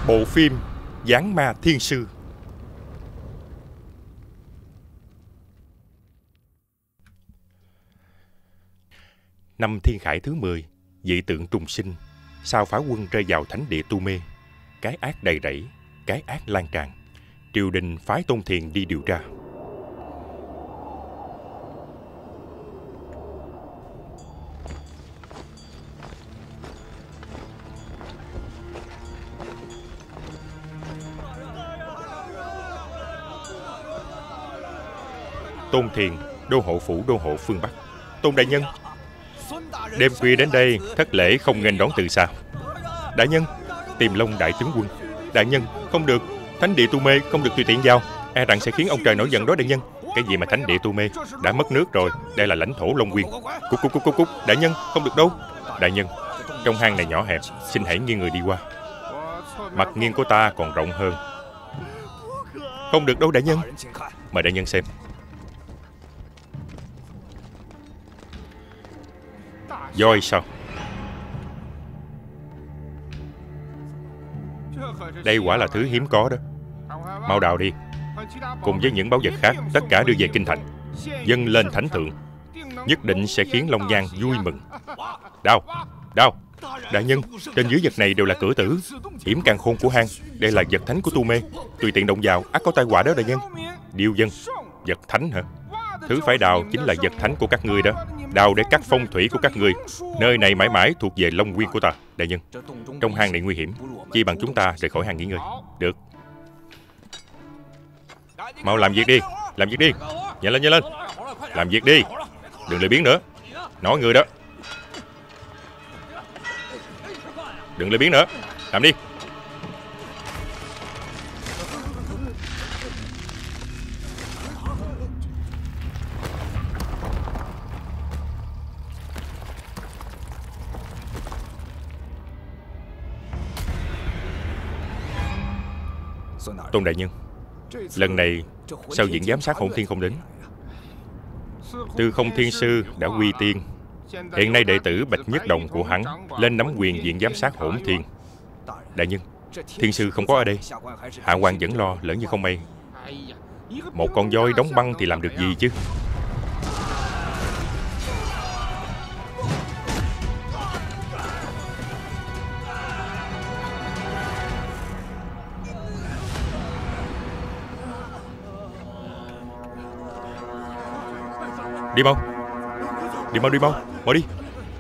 Bộ phim Giáng Ma Thiên Sư. Năm Thiên Khải thứ 10, dị tượng trùng sinh, sao phá quân rơi vào thánh địa Tu Mê. Cái ác đầy rẫy, cái ác lan tràn. Triều đình phái Tôn Thiền đi điều tra. Tôn Thiền, đô hộ phủ đô hộ phương Bắc. Tôn đại nhân, đêm khuya đến đây, thất lễ không nghênh đón từ xa. Đại nhân, Tiềm Long đại tướng quân. Đại nhân, không được, thánh địa Tu Mê không được tùy tiện vào, e rằng sẽ khiến ông trời nổi giận đó đại nhân. Cái gì mà thánh địa Tu Mê, đã mất nước rồi, đây là lãnh thổ Long Nguyên. Cút, đại nhân, không được đâu. Đại nhân, trong hang này nhỏ hẹp, xin hãy nghiêng người đi qua. Mặt nghiêng của ta còn rộng hơn. Không được đâu đại nhân. Mời đại nhân xem. Voi sao? Đây quả là thứ hiếm có đó. Mau đào đi. Cùng với những báu vật khác, tất cả đưa về kinh thành, dâng lên thánh thượng. Nhất định sẽ khiến Long Giang vui mừng. Đào. Đại nhân, trên dưới vật này đều là cửa tử, hiểm càn khôn của hang. Đây là vật thánh của Tu Mê, tùy tiện động vào ắt có tai họa đó đại nhân. Điêu dân, vật thánh hả? Thứ phải đào chính là vật thánh của các ngươi đó. Đào để cắt phong thủy của các ngươi. Nơi này mãi mãi thuộc về Long Nguyên của ta. Đại nhân, trong hang này nguy hiểm, chi bằng chúng ta rời khỏi hang nghỉ ngơi. Được. Mau làm việc đi. Nhanh lên. Làm việc đi. Đừng lười biếng nữa. Nói người đó. Đừng lười biếng nữa. Làm đi. Tôn đại nhân, lần này sao viện giám sát Hỗn Thiên không đến? Tư Không Thiên Sư đã quy tiên. Hiện nay đệ tử Bạch Nhất Đồng của hắn lên nắm quyền viện giám sát Hỗn Thiên. Đại nhân, Thiên Sư không có ở đây. Hạ quan vẫn lo lỡ như không may. Một con voi đóng băng thì làm được gì chứ? Đi mau, mau đi.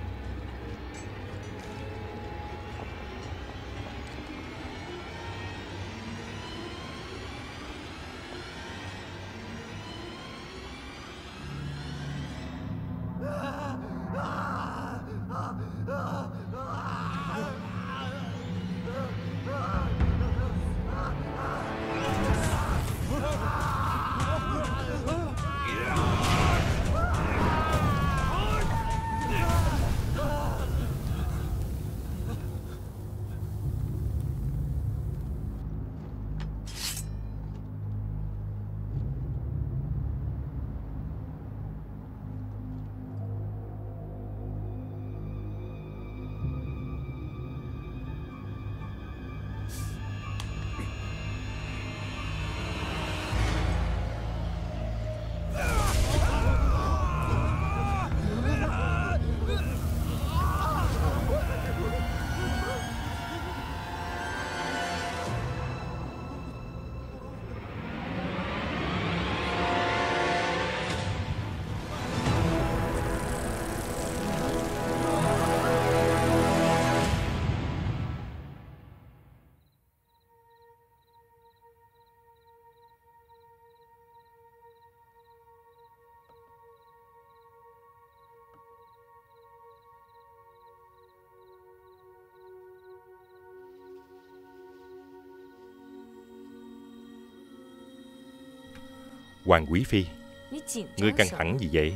Hoàng Quý Phi, ngươi căng thẳng gì vậy?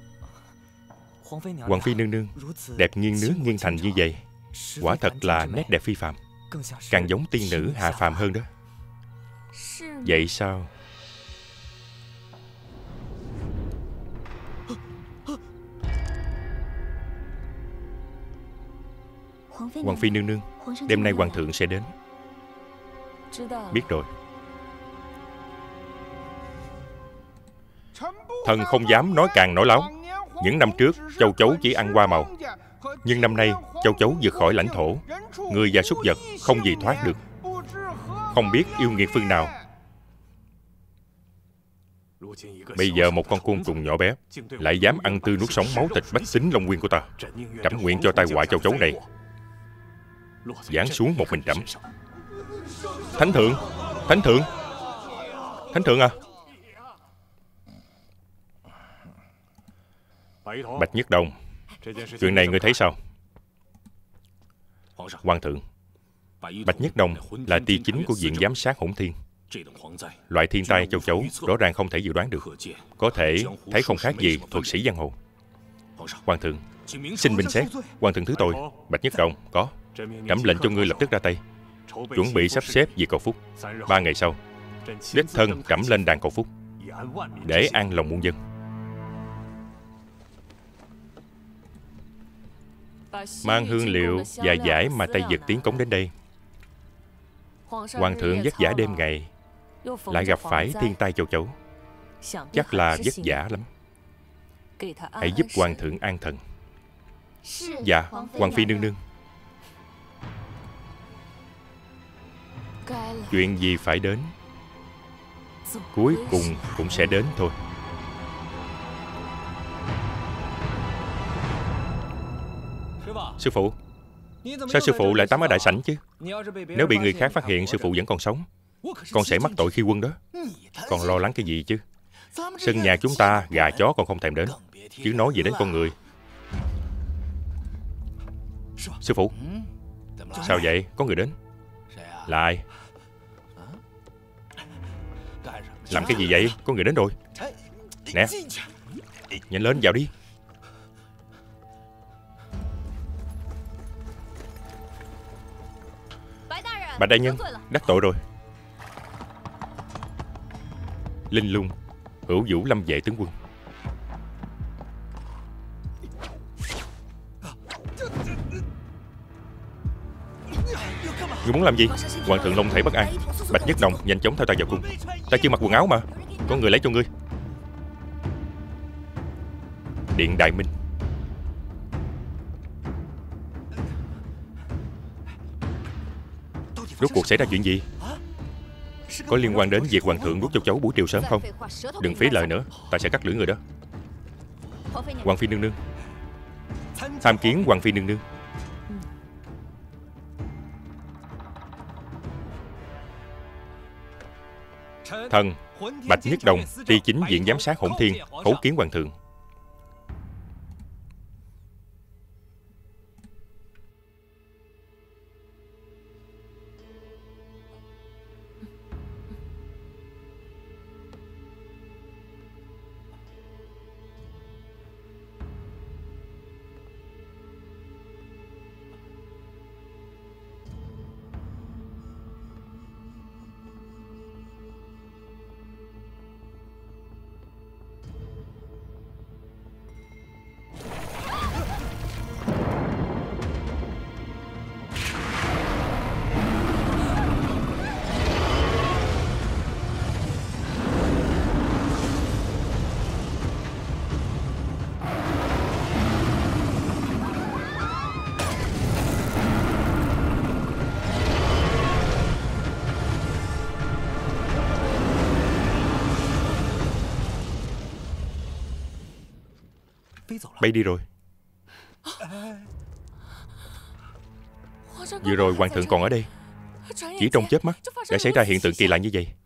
Hoàng Phi nương nương, đẹp nghiêng nước nghiêng thành như vậy, quả thật là nét đẹp phi phàm, càng giống tiên nữ hạ phàm hơn đó. Vậy sao? Hoàng Phi nương nương, đêm nay hoàng thượng sẽ đến. Biết rồi. Thần không dám nói càng nói láo. Những năm trước, châu chấu chỉ ăn hoa màu, nhưng năm nay, châu chấu vượt khỏi lãnh thổ. Người và súc vật không gì thoát được. Không biết yêu nghiệt phương nào. Bây giờ một con côn trùng nhỏ bé lại dám ăn tươi nuốt sống máu thịt bách tính Long Nguyên của ta. Trẫm nguyện cho tai họa châu chấu này giáng xuống một mình trẫm. Thánh thượng! Thánh thượng! Thánh thượng à! Bạch Nhất Đồng, chuyện này ngươi thấy sao? Hoàng thượng, Bạch Nhất Đồng là ty chính của Viện Giám sát Hỗn Thiên. Loại thiên tai châu chấu rõ ràng không thể dự đoán được. Có thể thấy không khác gì thuật sĩ giang hồ. Hoàng thượng, xin bình xét. Hoàng thượng thứ tội. Bạch Nhất Đồng, có. Trẫm lệnh cho ngươi lập tức ra tay, chuẩn bị sắp xếp việc cầu phúc. 3 ngày sau, đích thân trẫm lên đàn cầu phúc, để an lòng muôn dân. Mang hương liệu và giải mà Tây Vực tiến cống đến đây. Hoàng thượng vất vả đêm ngày, lại gặp phải thiên tai châu chấu, chắc là vất vả lắm. Hãy giúp hoàng thượng an thần. Dạ, Hoàng phi nương nương. Chuyện gì phải đến, cuối cùng cũng sẽ đến thôi. Sư phụ, sao sư phụ lại tắm ở đại sảnh chứ? Nếu bị người khác phát hiện sư phụ vẫn còn sống, con sẽ mắc tội khi quân đó. Con lo lắng cái gì chứ? Sân nhà chúng ta gà chó còn không thèm đến, chứ nói gì đến con người. Sư phụ, sao vậy? Có người đến. Là ai? Làm cái gì vậy? Có người đến rồi. Nè, nhanh lên vào đi. Bạch đại nhân, đắc tội rồi. Linh Lung, Hữu Vũ Lâm vệ tướng quân. Ngươi muốn làm gì? Hoàng thượng long thể bất an. Bạch Nhất Đồng, nhanh chóng theo ta vào cung. Ta chưa mặc quần áo mà. Có người lấy cho ngươi. Điện Đại Minh. Rốt cuộc xảy ra chuyện gì? Có liên quan đến việc hoàng thượng nuốt châu chấu buổi chiều sớm không? Đừng phí lời nữa, ta sẽ cắt lưỡi người đó. Hoàng phi nương nương. Tham kiến Hoàng phi nương nương. Thần Bạch Nhất Đồng, ty chính Viện Giám sát Hỗn Thiên, khấu kiến hoàng thượng. Bay đi rồi. Vừa rồi hoàng thượng còn ở đây. Chỉ trong chớp mắt đã xảy ra hiện tượng kỳ lạ như vậy.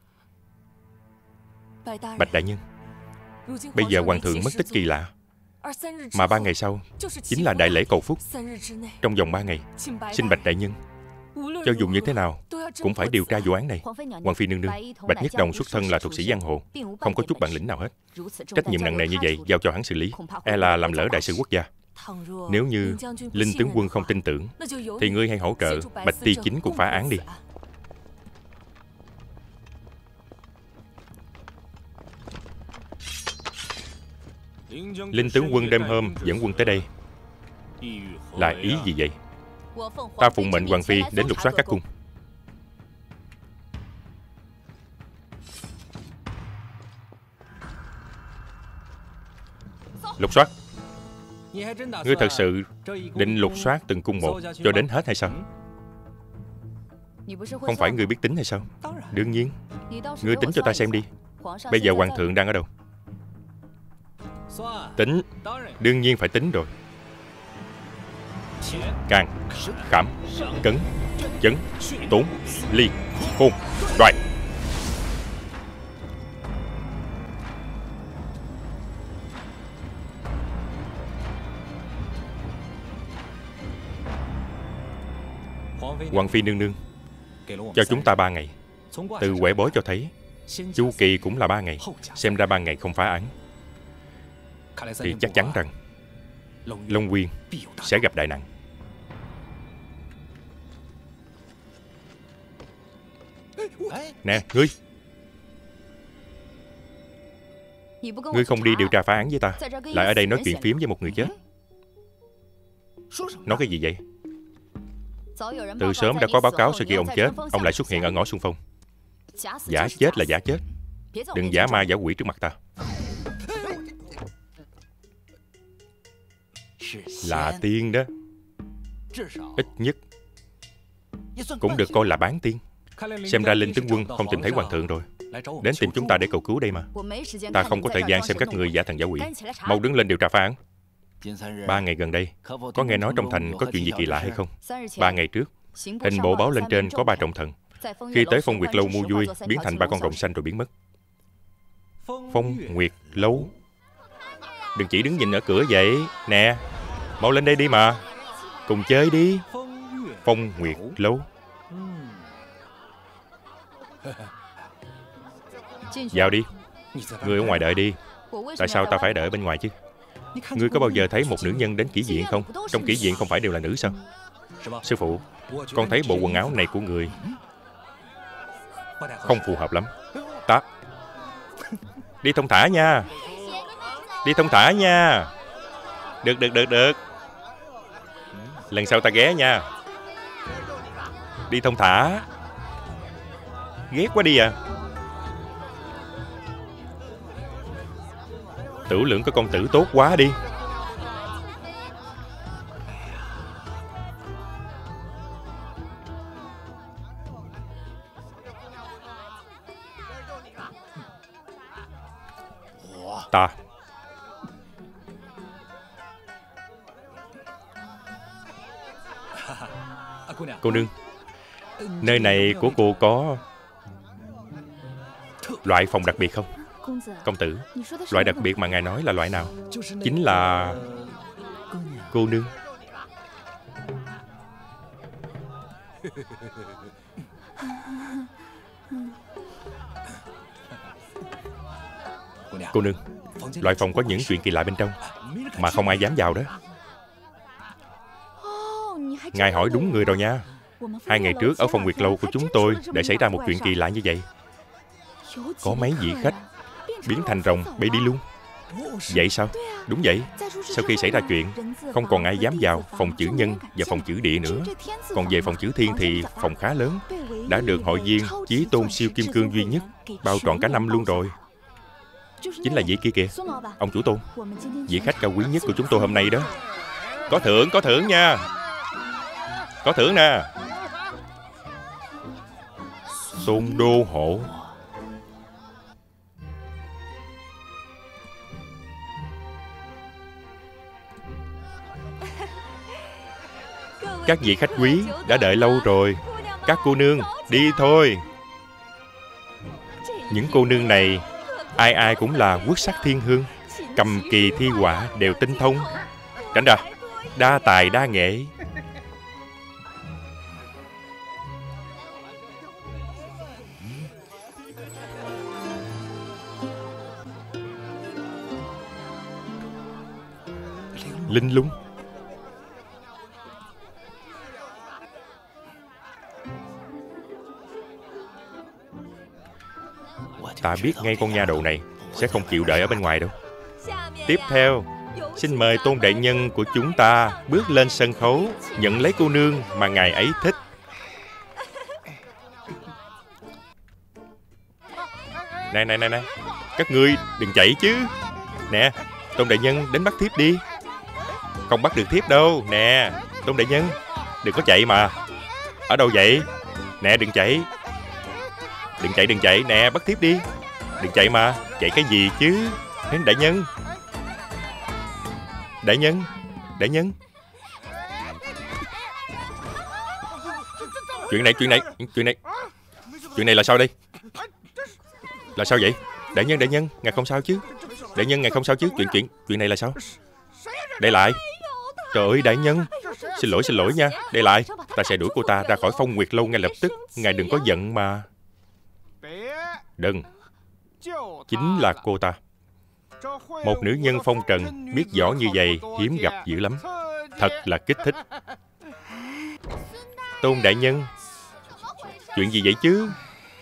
Bạch đại nhân, bây giờ hoàng thượng mất tích kỳ lạ, mà 3 ngày sau chính là đại lễ cầu phúc. Trong vòng 3 ngày, xin Bạch đại nhân, cho dù như thế nào cũng phải điều tra vụ án này. Hoàng phi nương nương, Bạch Nhất Đồng xuất thân là thuật sĩ giang hồ, không có chút bản lĩnh nào hết. Trách nhiệm nặng nề như vậy giao cho hắn xử lý, e là làm lỡ đại sự quốc gia. Nếu như Linh tướng quân không tin tưởng, thì ngươi hãy hỗ trợ Bạch ty chính cùng phá án đi. Linh tướng quân đêm hôm dẫn quân tới đây là ý gì vậy? Ta phụng mệnh hoàng phi đến lục soát các cung. Lục soát. Ngươi thật sự định lục soát từng cung một cho đến hết hay sao? Không phải ngươi biết tính hay sao? Đương nhiên. Ngươi tính cho ta xem đi. Bây giờ hoàng thượng đang ở đâu? Tính. Đương nhiên phải tính rồi. Can, khảm, cấn, chấn, tốn, ly, khôn, đoại. Hoàng phi nương nương cho chúng ta 3 ngày. Từ quẻ bói cho thấy chu kỳ cũng là 3 ngày. Xem ra 3 ngày không phá án thì chắc chắn rằng Long Nguyên sẽ gặp đại nạn. Nè, ngươi không đi điều tra phá án với ta, lại ở đây nói chuyện phiếm với một người chết. Nói cái gì vậy? Từ sớm đã có báo cáo sau khi ông chết, ông lại xuất hiện ở ngõ Xuân Phong. Giả chết là giả chết, đừng giả ma giả quỷ trước mặt ta. Là tiên đó, ít nhất cũng được coi là bán tiên. Xem ra Linh tướng quân không tìm thấy hoàng thượng rồi, đến tìm chúng ta để cầu cứu đây mà. Ta không có thời gian xem các người giả thần giả quỷ. Mau đứng lên điều tra phá án. 3 ngày gần đây có nghe nói trong thành có chuyện gì kỳ lạ hay không? 3 ngày trước hình bộ báo lên trên có 3 trọng thần, khi tới Phong Nguyệt Lâu mua vui biến thành 3 con rồng xanh rồi biến mất. Phong Nguyệt Lâu? Đừng chỉ đứng nhìn ở cửa vậy. Nè, mau lên đây đi mà, cùng chơi đi. Phong Nguyệt Lâu. Vào đi. Ngươi ở ngoài đợi đi. Tại sao ta phải đợi ở bên ngoài chứ? Ngươi có bao giờ thấy một nữ nhân đến kỹ viện không? Trong kỹ viện không phải đều là nữ sao? Sư phụ, con thấy bộ quần áo này của người không phù hợp lắm. Ta đi thông thả nha. Đi thông thả nha. Được. Lần sau ta ghé nha. Đi thông thả. Ghét quá đi à. Tử lượng có con tử tốt quá đi. Ta cô nương, nơi này của cô có loại phòng đặc biệt không? Công tử, loại đặc biệt mà ngài nói là loại nào? Chính là cô nương. Cô nương, loại phòng có những chuyện kỳ lạ bên trong mà không ai dám vào đó. Ngài hỏi đúng người rồi nha. 2 ngày trước ở Phong Nguyệt Lâu của chúng tôi đã xảy ra một chuyện kỳ lạ như vậy. Có mấy vị khách biến thành rồng bay đi luôn. Vậy sao? Đúng vậy. Sau khi xảy ra chuyện, không còn ai dám vào phòng chữ nhân và phòng chữ địa nữa. Còn về phòng chữ thiên thì phòng khá lớn, đã được hội viên Chí Tôn siêu kim cương duy nhất bao trọn cả năm luôn rồi. Chính là vị kia kìa, ông chủ Tôn, vị khách cao quý nhất của chúng tôi hôm nay đó. Có thưởng nha. Có thưởng nè. Tôn Đô Hộ. Các vị khách quý đã đợi lâu rồi. Các cô nương, đi thôi. Những cô nương này ai ai cũng là quốc sắc thiên hương, cầm kỳ thi họa đều tinh thông. Tránh ra, đa tài đa nghệ. Linh lung. Ta biết ngay con nha đầu này sẽ không chịu đợi ở bên ngoài đâu. Tiếp theo, xin mời Tôn đại nhân của chúng ta bước lên sân khấu, nhận lấy cô nương mà ngài ấy thích. Này, các ngươi đừng chạy chứ. Nè, Tôn đại nhân, đến bắt thiếp đi. Không bắt được thiếp đâu. Nè, Tôn đại nhân, đừng có chạy mà. Ở đâu vậy? Nè, đừng chạy. Đừng chạy. Nè, bắt thiếp đi. Đừng chạy mà. Chạy cái gì chứ? Đại nhân. Đại nhân. Đại nhân. Chuyện này là sao đây? Là sao vậy? Đại nhân, ngài không sao chứ? Đại nhân, ngài không sao chứ? Chuyện này là sao? Để lại. Trời ơi, đại nhân. Xin lỗi nha. Để lại. Ta sẽ đuổi cô ta ra khỏi Phong Nguyệt Lâu ngay lập tức. Ngài đừng có giận mà. Đừng. Chính là cô ta. Một nữ nhân phong trần biết võ như vậy hiếm gặp dữ lắm. Thật là kích thích. Tôn đại nhân. Chuyện gì vậy chứ?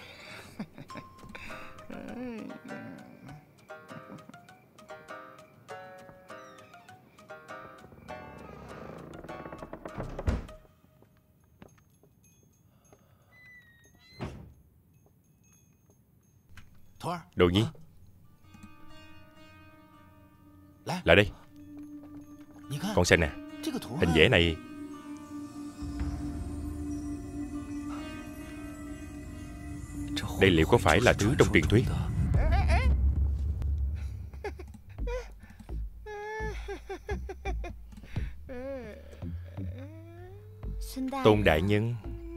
Đồ Nhi, lại đây. Con xem nè. Hình vẽ này. Đây liệu có phải là thứ trong truyền thuyết? Tôn đại nhân.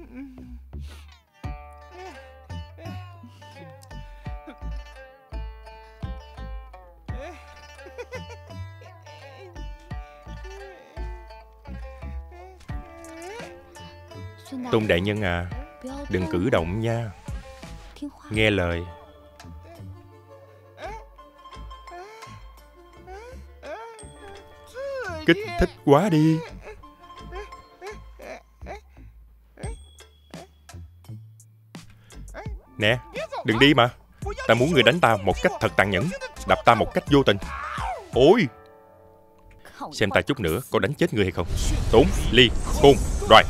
Tôn đại nhân à, đừng cử động nha. Nghe lời. Kích thích quá đi. Nè, đừng đi mà. Ta muốn người đánh ta một cách thật tàn nhẫn, đập ta một cách vô tình. Ôi, xem ta chút nữa có đánh chết người hay không. Tốn, ly, côn, đoài.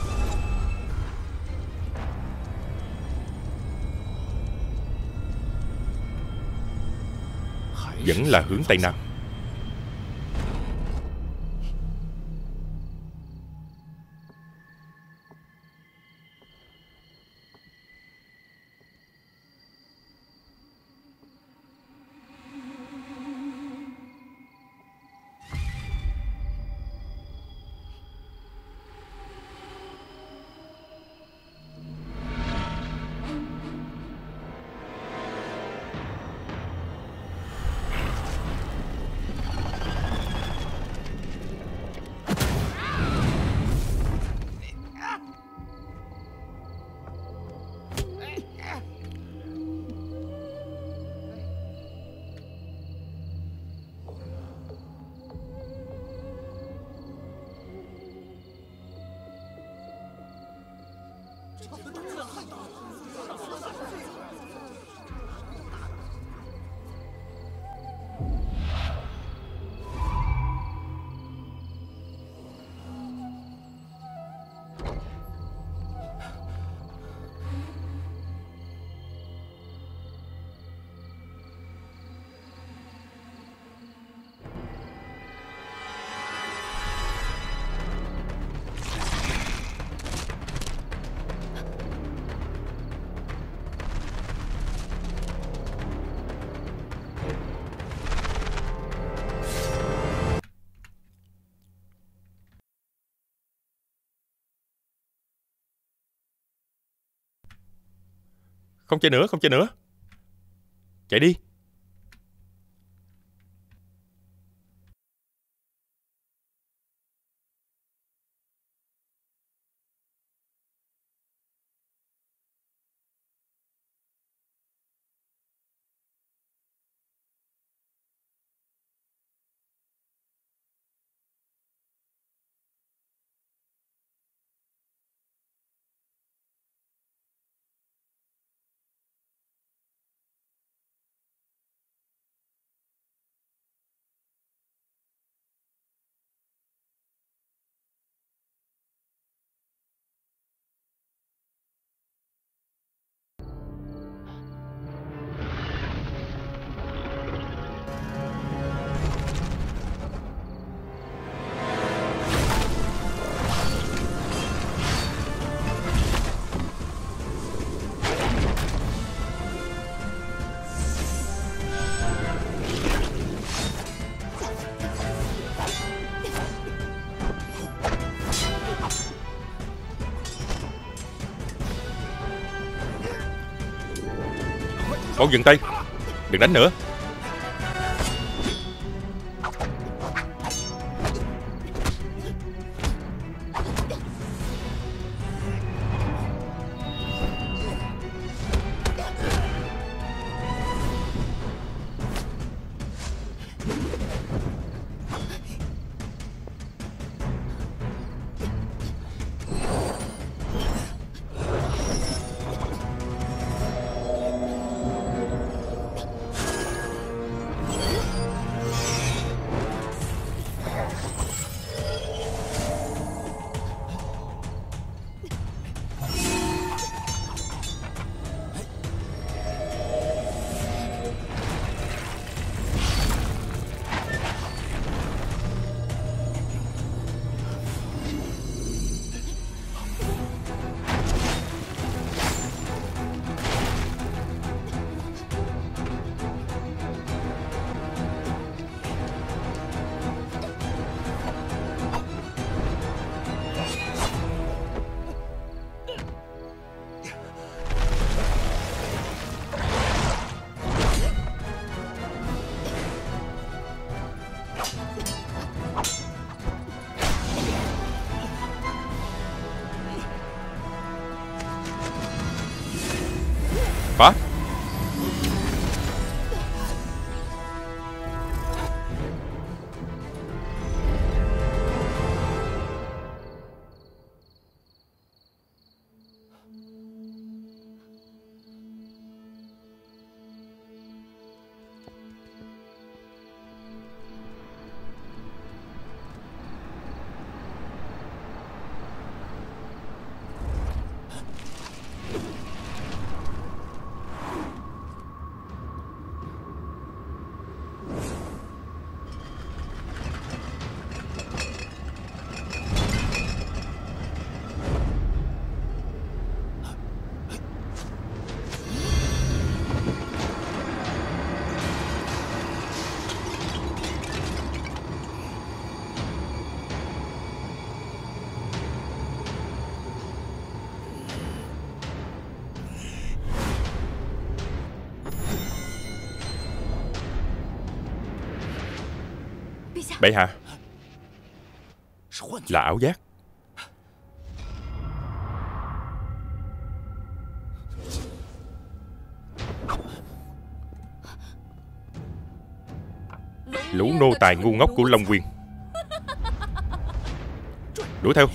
Vẫn là hướng Tây Nam. Không chơi nữa. Chạy đi. Con dừng tay. Đừng đánh nữa. Phá. Bệ hạ, là ảo giác. Lũ nô tài ngu ngốc của Long Nguyên. Đuổi theo.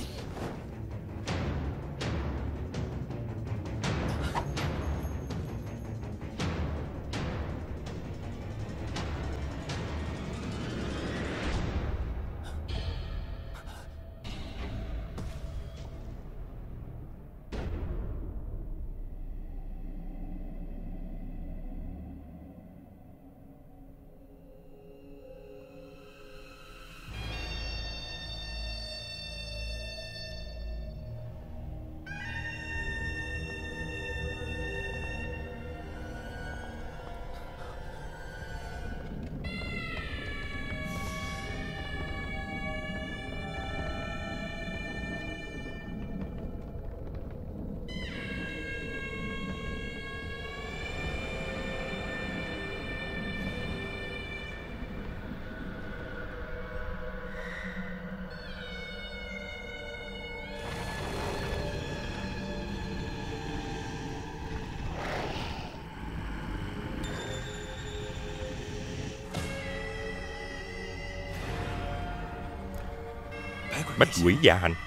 Bách quỷ dạ hành.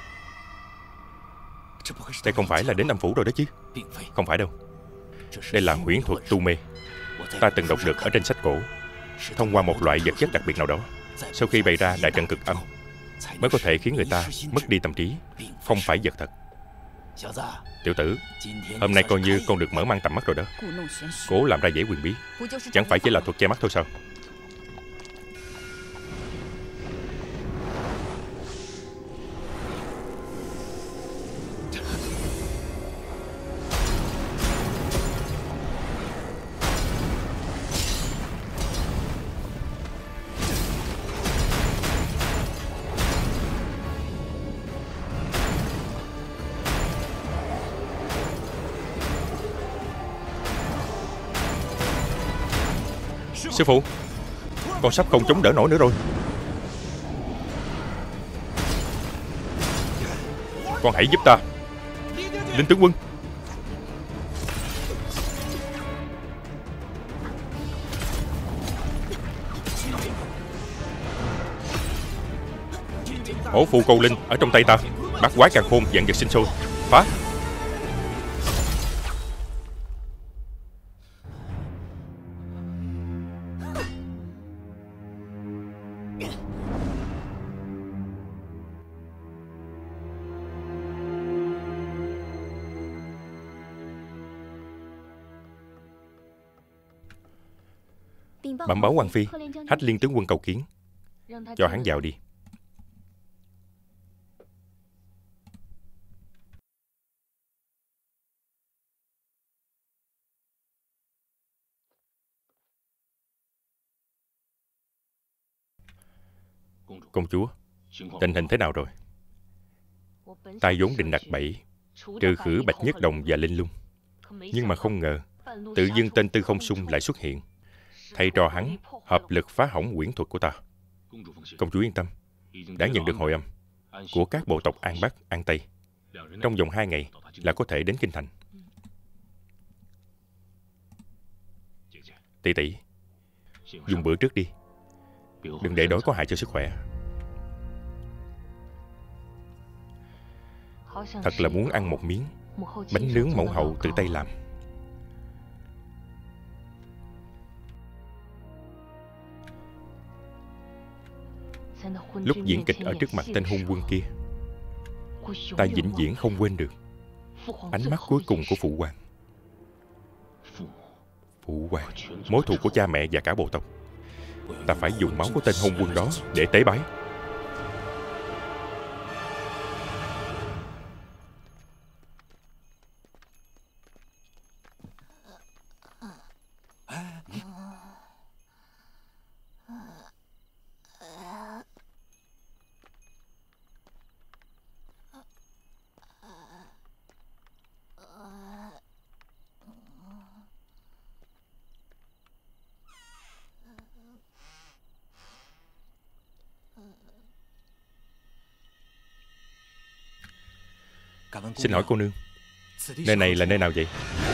Đây không phải là đến âm phủ rồi đó chứ. Không phải đâu. Đây là huyễn thuật tu mê. Ta từng đọc được ở trên sách cổ. Thông qua một loại vật chất đặc biệt nào đó, sau khi bày ra đại trận cực âm, mới có thể khiến người ta mất đi tâm trí, không phải vật thật. Tiểu tử, hôm nay coi như con được mở mang tầm mắt rồi đó. Cố làm ra dễ quyền bí, chẳng phải chỉ là thuật che mắt thôi sao? Sư phụ, con sắp không chống đỡ nổi nữa rồi. Con hãy giúp ta. Linh tướng quân. Hổ phù cầu linh ở trong tay ta. Bát quái càn khôn vạn vật sinh sôi. Phá. Bẩm báo Hoàng Phi, Hách Liên tướng quân cầu kiến. Cho hắn vào đi. Công chúa, tình hình thế nào rồi? Ta vốn định đặt bẫy trừ khử Bạch Nhất Đồng và Linh Lung, nhưng mà không ngờ tự dưng tên Tư Không Xung lại xuất hiện. Thầy trò hắn hợp lực phá hỏng quyển thuật của ta. Công chúa yên tâm, đã nhận được hồi âm của các bộ tộc An Bắc, An Tây. Trong vòng 2 ngày là có thể đến Kinh Thành. Tỷ tỷ, dùng bữa trước đi, đừng để đói có hại cho sức khỏe. Thật là muốn ăn một miếng bánh nướng mẫu hậu tự tay làm. Lúc diễn kịch ở trước mặt tên hung quân kia, ta vĩnh viễn không quên được ánh mắt cuối cùng của phụ hoàng. Phụ hoàng, mối thù của cha mẹ và cả bộ tộc. Ta phải dùng máu của tên hung quân đó để tế bái. Xin hỏi cô nương, nơi này là nơi nào vậy?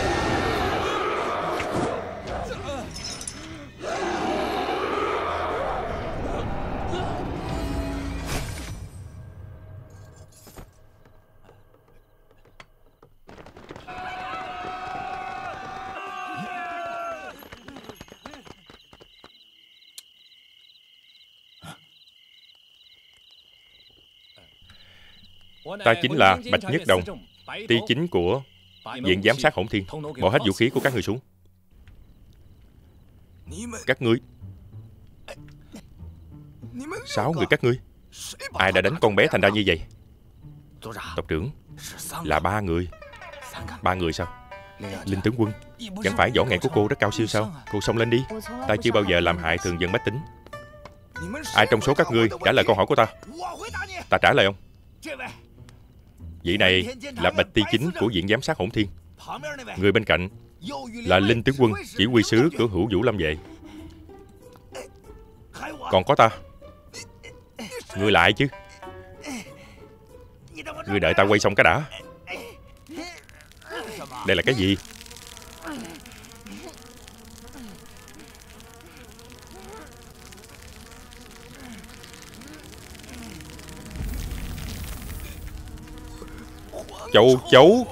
Ta chính là Bạch Nhất Đồng, ty chính của Viện Giám sát Hỗn Thiên. Bỏ hết vũ khí của các người xuống. Các ngươi, 6 người các ngươi, ai đã đánh con bé thành ra như vậy? Tộc trưởng, là 3 người. 3 người sao? Linh tướng quân, chẳng phải võ nghệ của cô rất cao siêu sao? Cô xông lên đi. Ta chưa bao giờ làm hại thường dân bách tính. Ai trong số các ngươi trả lời câu hỏi của ta? Ta trả lời ông. Vị này là Bạch ty chính của Viện Giám sát Hỗn Thiên. Người bên cạnh là Linh tướng quân, chỉ huy sứ của Hữu Vũ Lâm Vệ. Còn có ta. Ngươi là ai chứ? Ngươi đợi ta quay xong cái đã. Đây là cái gì? Châu chấu.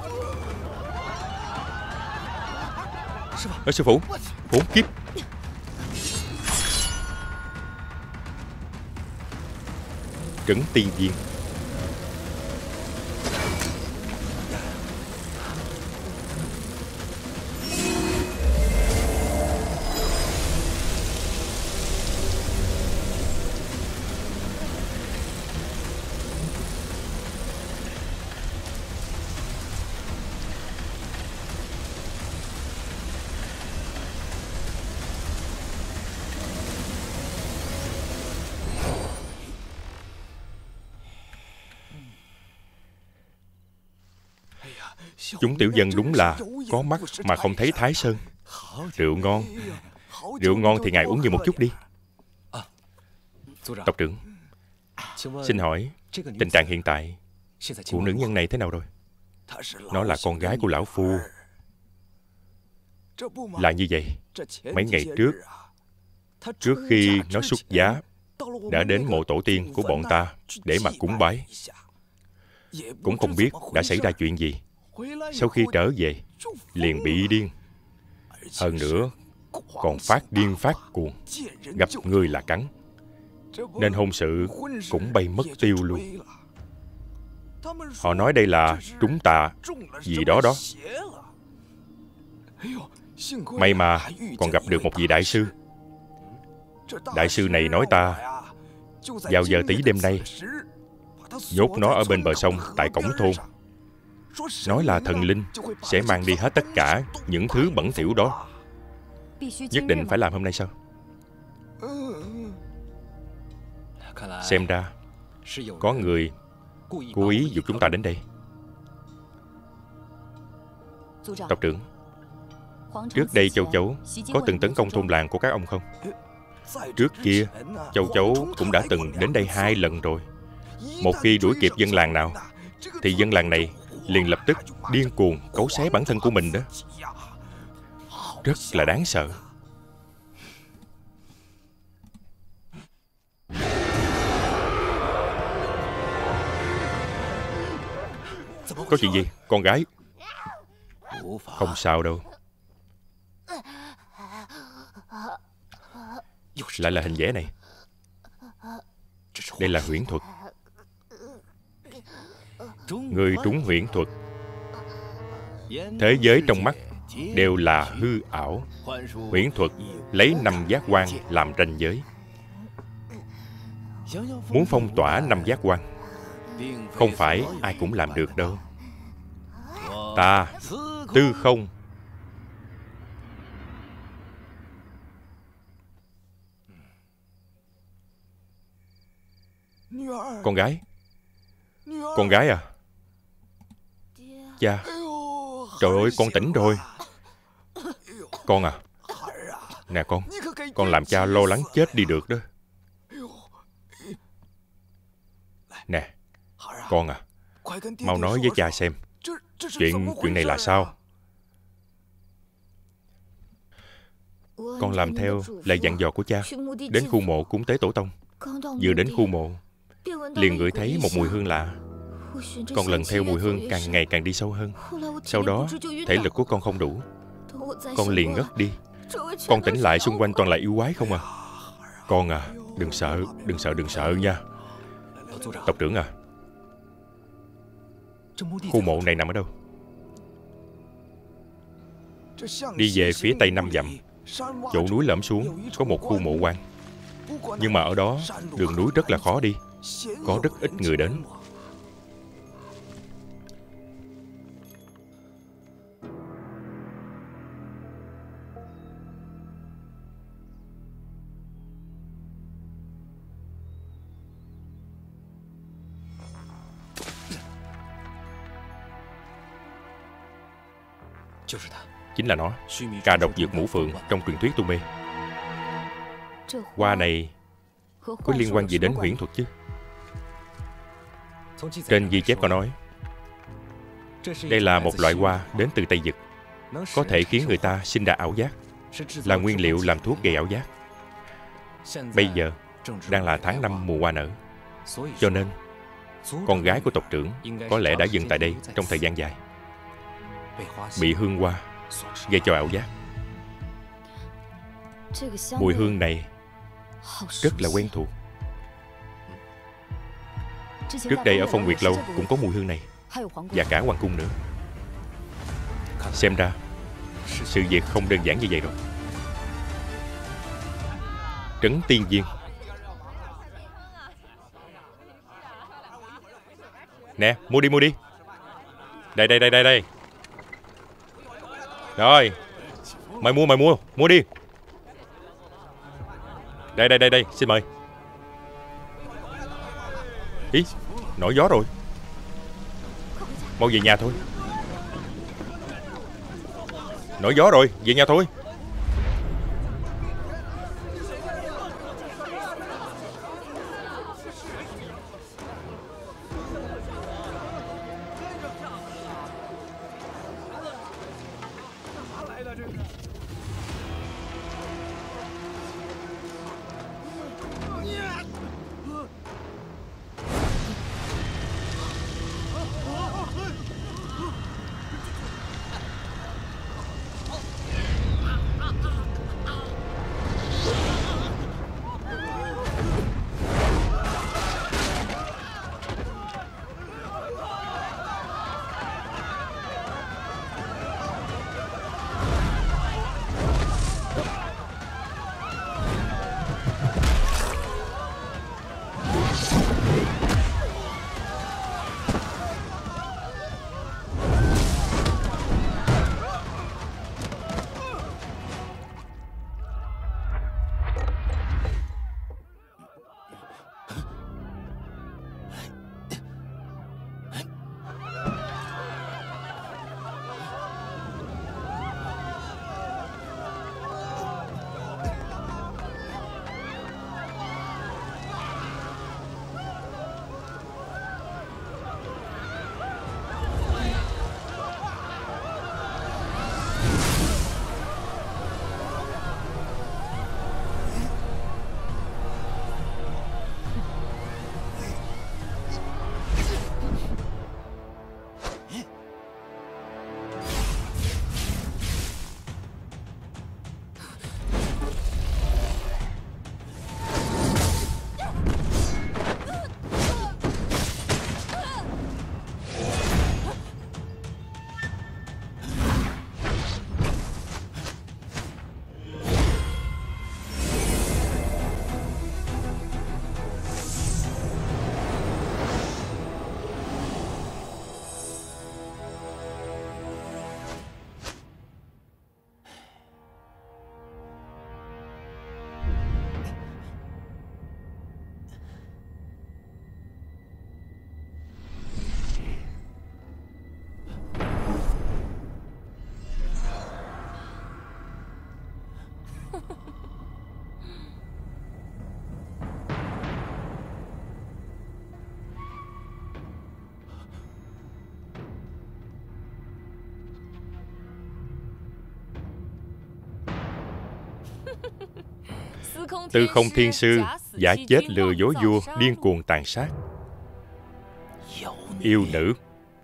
Sư phụ, khốn kiếp. Trấn Tiên Viên. Chúng tiểu dân đúng là có mắt mà không thấy Thái Sơn. Rượu ngon. Rượu ngon thì ngài uống nhiều một chút đi. Tộc trưởng, xin hỏi tình trạng hiện tại của nữ nhân này thế nào rồi? Nó là con gái của lão phu. Là như vậy. Mấy ngày trước khi nó xuất giá, đã đến mộ tổ tiên của bọn ta để mà cúng bái. Cũng không biết đã xảy ra chuyện gì. Sau khi trở về, liền bị điên. Hơn nữa, còn phát điên phát cuồng. Gặp người là cắn. Nên hôn sự cũng bay mất tiêu luôn. Họ nói đây là trúng tà gì đó đó. May mà còn gặp được một vị đại sư. Đại sư này nói ta vào giờ tí đêm nay nhốt nó ở bên bờ sông tại cổng thôn. Nói là thần linh sẽ mang đi hết tất cả những thứ bẩn thỉu đó. Nhất định phải làm hôm nay sao? Xem ra có người cố ý dụ chúng ta đến đây. Tộc trưởng, trước đây châu chấu có từng tấn công thôn làng của các ông không? Trước kia châu chấu cũng đã từng đến đây 2 lần rồi. Một khi đuổi kịp dân làng nào thì dân làng này liền lập tức điên cuồng cấu xé bản thân của mình đó. Rất là đáng sợ. Có chuyện gì? Con gái? Không sao đâu. Lại là hình vẽ này. Đây là huyễn thuật. Người trúng huyễn thuật, thế giới trong mắt đều là hư ảo. Huyễn thuật lấy 5 giác quan làm ranh giới. Muốn phong tỏa 5 giác quan, không phải ai cũng làm được đâu. Ta, tư không. Con gái? Con gái à? Cha. Trời ơi, con tỉnh rồi. Con à. Nè con làm cha lo lắng chết đi được đó. Nè, con à, mau nói với cha xem Chuyện này là sao? Con làm theo lời dặn dò của cha, đến khu mộ cúng tế tổ tông. Vừa đến khu mộ, liền ngửi thấy một mùi hương lạ. Con lần theo mùi hương càng ngày càng đi sâu hơn. Sau đó, thể lực của con không đủ, con liền ngất đi. Con tỉnh lại xung quanh toàn là yêu quái không à. Con à, đừng sợ nha. Tộc trưởng à, khu mộ này nằm ở đâu? Đi về phía tây 5 dặm, chỗ núi lõm xuống có một khu mộ quan. Nhưng mà ở đó đường núi rất là khó đi, có rất ít người đến. Chính là nó, cà độc dược ngũ phượng trong truyền thuyết Tu Mê. Hoa này có liên quan gì đến huyễn thuật chứ? Trên ghi chép có nói, đây là một loại hoa đến từ Tây Vực, có thể khiến người ta sinh ra ảo giác, là nguyên liệu làm thuốc gây ảo giác. Bây giờ đang là tháng 5 mùa hoa nở, cho nên con gái của tộc trưởng có lẽ đã dừng tại đây trong thời gian dài, bị hương hoa gây cho ảo giác. Mùi hương này rất là quen thuộc. Trước đây ở Phong Nguyệt Lâu cũng có mùi hương này, và cả Hoàng Cung nữa. Xem ra sự việc không đơn giản như vậy rồi. Trấn Tiên Viên. Nè, mua đi. Đây. Rồi, mày mua đi. Đây, xin mời. Ý, nổi gió rồi. Mau về nhà thôi. Nổi gió rồi, về nhà thôi. Tư Không Thiên Sư giả chết lừa dối vua, điên cuồng tàn sát. Yêu nữ.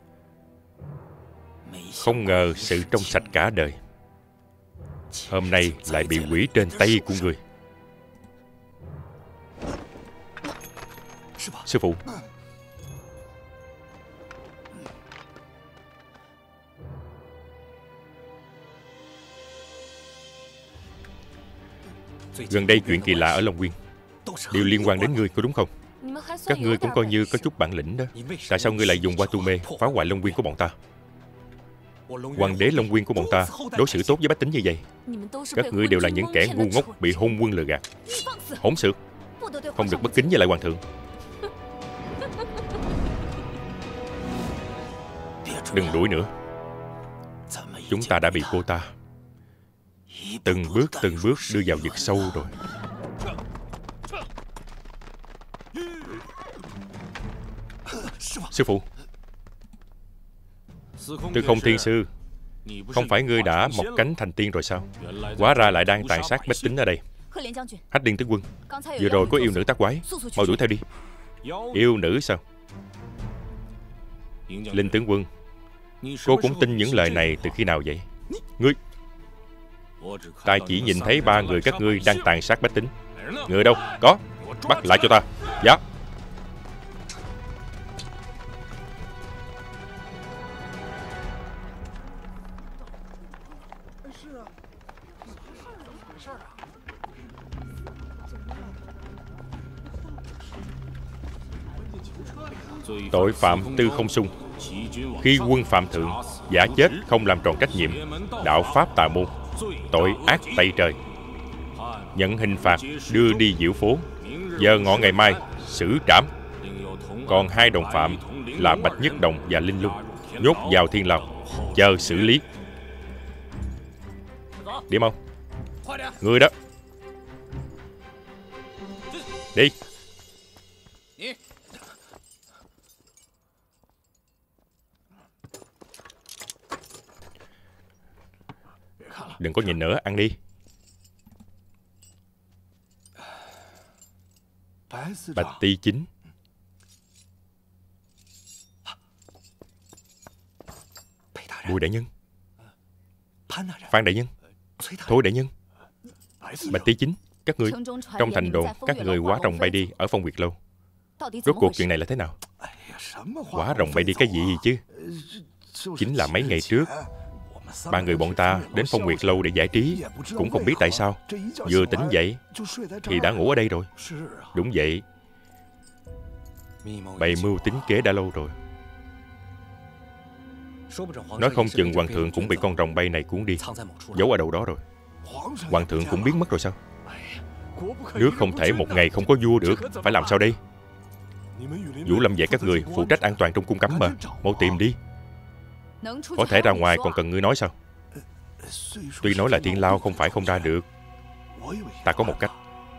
Không ngờ sự trong sạch cả đời, hôm nay lại bị hủy trên tay của người. Sư phụ. Gần đây chuyện kỳ lạ ở Long Nguyên đều liên quan đến ngươi, có đúng không? Các ngươi cũng coi như có chút bản lĩnh đó. Tại sao ngươi lại dùng qua tu mê phá hoại Long Nguyên của bọn ta? Hoàng đế Long Nguyên của bọn ta đối xử tốt với bách tính như vậy. Các ngươi đều là những kẻ ngu ngốc bị hôn quân lừa gạt. Hỗn xược, không được bất kính với lại hoàng thượng. Đừng đuổi nữa. Chúng ta đã bị cô ta từng bước đưa vào vực sâu rồi. Sư phụ. Tư Không Thiên Sư, không phải ngươi đã mọc cánh thành tiên rồi sao? Hóa ra lại đang tàn sát bách tính ở đây. Hách Liên tướng quân, vừa rồi có yêu nữ tác quái, mau đuổi theo đi. Yêu nữ sao? Linh tướng quân, cô cũng tin những lời này từ khi nào vậy? Ngươi. Ta chỉ nhìn thấy 3 người các ngươi đang tàn sát bách tính. Người đâu? Có. Bắt lại cho ta. Dạ. Tội phạm Tư Không Xung, khi quân phạm thượng, giả chết không làm tròn trách nhiệm, đạo pháp tà môn, tội ác tày trời. Nhận hình phạt đưa đi diễu phố, giờ ngọ ngày mai xử trảm. Còn 2 đồng phạm là Bạch Nhất Đồng và Linh Lung nhốt vào thiên lao, chờ xử lý. Đi mau. Người đó. Đi. Đừng có nhìn nữa, ăn đi. Bạch Ti Chính. Bùi đại nhân. Phan đại nhân. Thôi đại nhân. Bạch Ti Chính, các ngươi trong thành đồn, các người hóa rồng bay đi ở Phong Nguyệt Lâu. Rốt cuộc chuyện này là thế nào? Hóa rồng bay đi cái gì chứ? Chính là mấy ngày trước 3 người bọn ta đến Phong Nguyệt Lâu để giải trí, cũng không biết tại sao vừa tỉnh dậy thì đã ngủ ở đây rồi. Đúng vậy, bày mưu tính kế đã lâu rồi. Nói không chừng hoàng thượng cũng bị con rồng bay này cuốn đi, giấu ở đâu đó rồi. Hoàng thượng cũng biến mất rồi sao? Nước không thể một ngày không có vua được, phải làm sao đây? Vũ Lâm vệ các người phụ trách an toàn trong cung cấm mà, mau tìm đi. Có thể ra ngoài còn cần ngươi nói sao? Tuy nói là thiên lao không phải không ra được. Ta có một cách.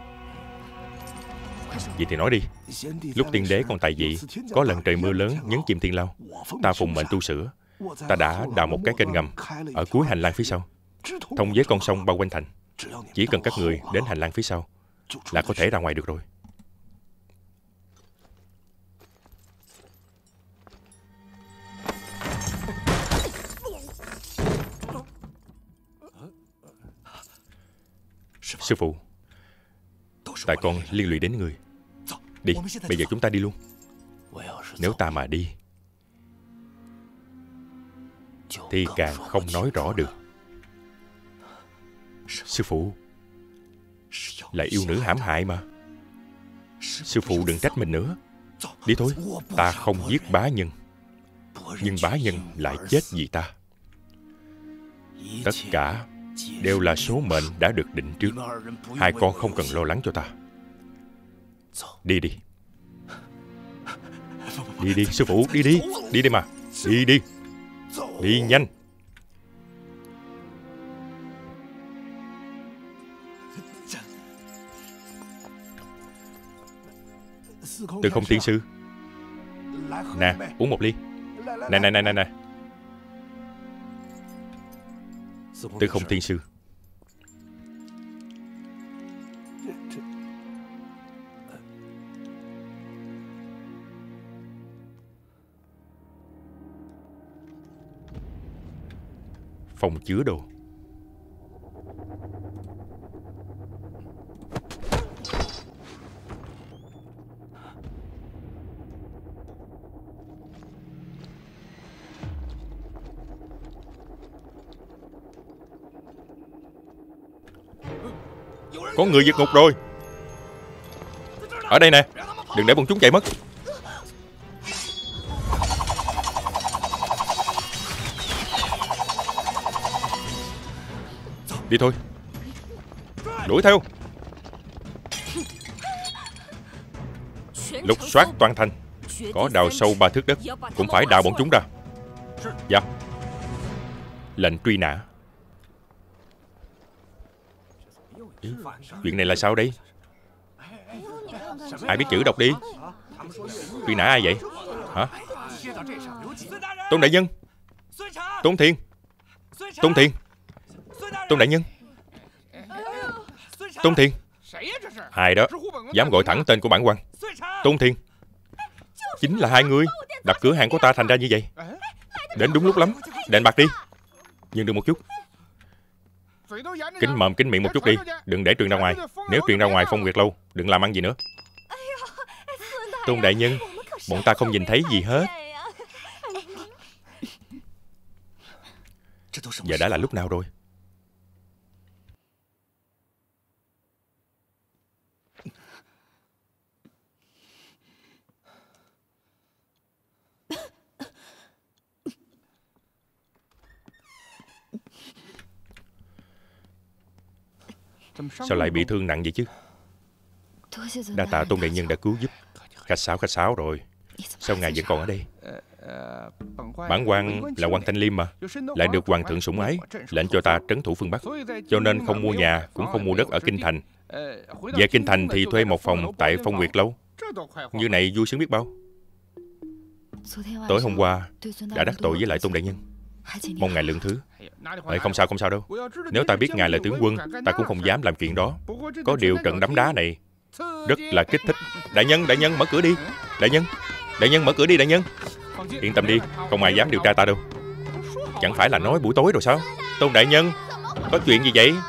Vậy thì nói đi. Lúc tiên đế còn tại vị, có lần trời mưa lớn nhấn chìm thiên lao. Ta phụng mệnh tu sửa. Ta đã đào một cái kênh ngầm ở cuối hành lang phía sau, thông với con sông bao quanh thành. Chỉ cần các người đến hành lang phía sau là có thể ra ngoài được rồi. Sư phụ, tại con liên lụy đến người. Đi, bây giờ chúng ta đi luôn. Nếu ta mà đi thì càng không nói rõ được. Sư phụ, là yêu nữ hãm hại mà. Sư phụ đừng trách mình nữa. Đi thôi. Ta không giết bá nhân, nhưng bá nhân lại chết vì ta. Tất cả đều là số mệnh đã được định trước. Hai con không cần lo lắng cho ta. Đi đi. Đi đi, sư phụ, đi đi. Đi đi mà. Đi đi. Đi nhanh. Tư Không tiên sư. Nè, uống một ly. Nè. Tư Không tiên sư. Phòng chứa đồ. Có người vượt ngục rồi. Ở đây nè, đừng để bọn chúng chạy mất. Đi thôi. Đuổi theo. Lục soát toàn thành. Có đào sâu 3 thước đất cũng phải đào bọn chúng ra. Dạ. Lệnh truy nã. Chuyện này là sao đây? Ai biết chữ đọc đi. Truy nã ai vậy? Hả? Tôn đại nhân. Tôn Thiền. Tôn Thiền. Tôn đại nhân. Tôn Thiền. Hai đó dám gọi thẳng tên của bản quan. Tôn Thiền. Chính là hai người đập cửa hàng của ta thành ra như vậy. Đến đúng lúc lắm. Đền bạc đi. Nhưng đừng một chút. Kín mồm kín miệng một chút đi. Đừng để truyền ra ngoài. Nếu truyền ra ngoài Phong Nguyệt Lâu đừng làm ăn gì nữa. Tôn đại nhân, bọn ta không nhìn thấy gì hết. Giờ đã là lúc nào rồi? Sao lại bị thương nặng vậy chứ? Đa tạ Tôn đại nhân đã cứu giúp. Khách sáo rồi. Sao ngài vẫn còn ở đây? Bản quan là quan Thanh Liêm mà, lại được hoàng thượng sủng ái, lệnh cho ta trấn thủ phương Bắc, cho nên không mua nhà cũng không mua đất ở kinh thành. Về kinh thành thì thuê một phòng tại Phong Nguyệt Lâu. Như này vui sướng biết bao. Tối hôm qua đã đắc tội với lại Tôn đại nhân, mong ngài lượng thứ. Không sao đâu. Nếu ta biết ngài là tướng quân, ta cũng không dám làm chuyện đó. Có điều trận đấm đá này rất là kích thích. Đại nhân mở cửa đi. Đại nhân mở cửa đi đại nhân. Yên tâm đi, không ai dám điều tra ta đâu. Chẳng phải là nói buổi tối rồi sao? Tôn đại nhân, có chuyện gì vậy?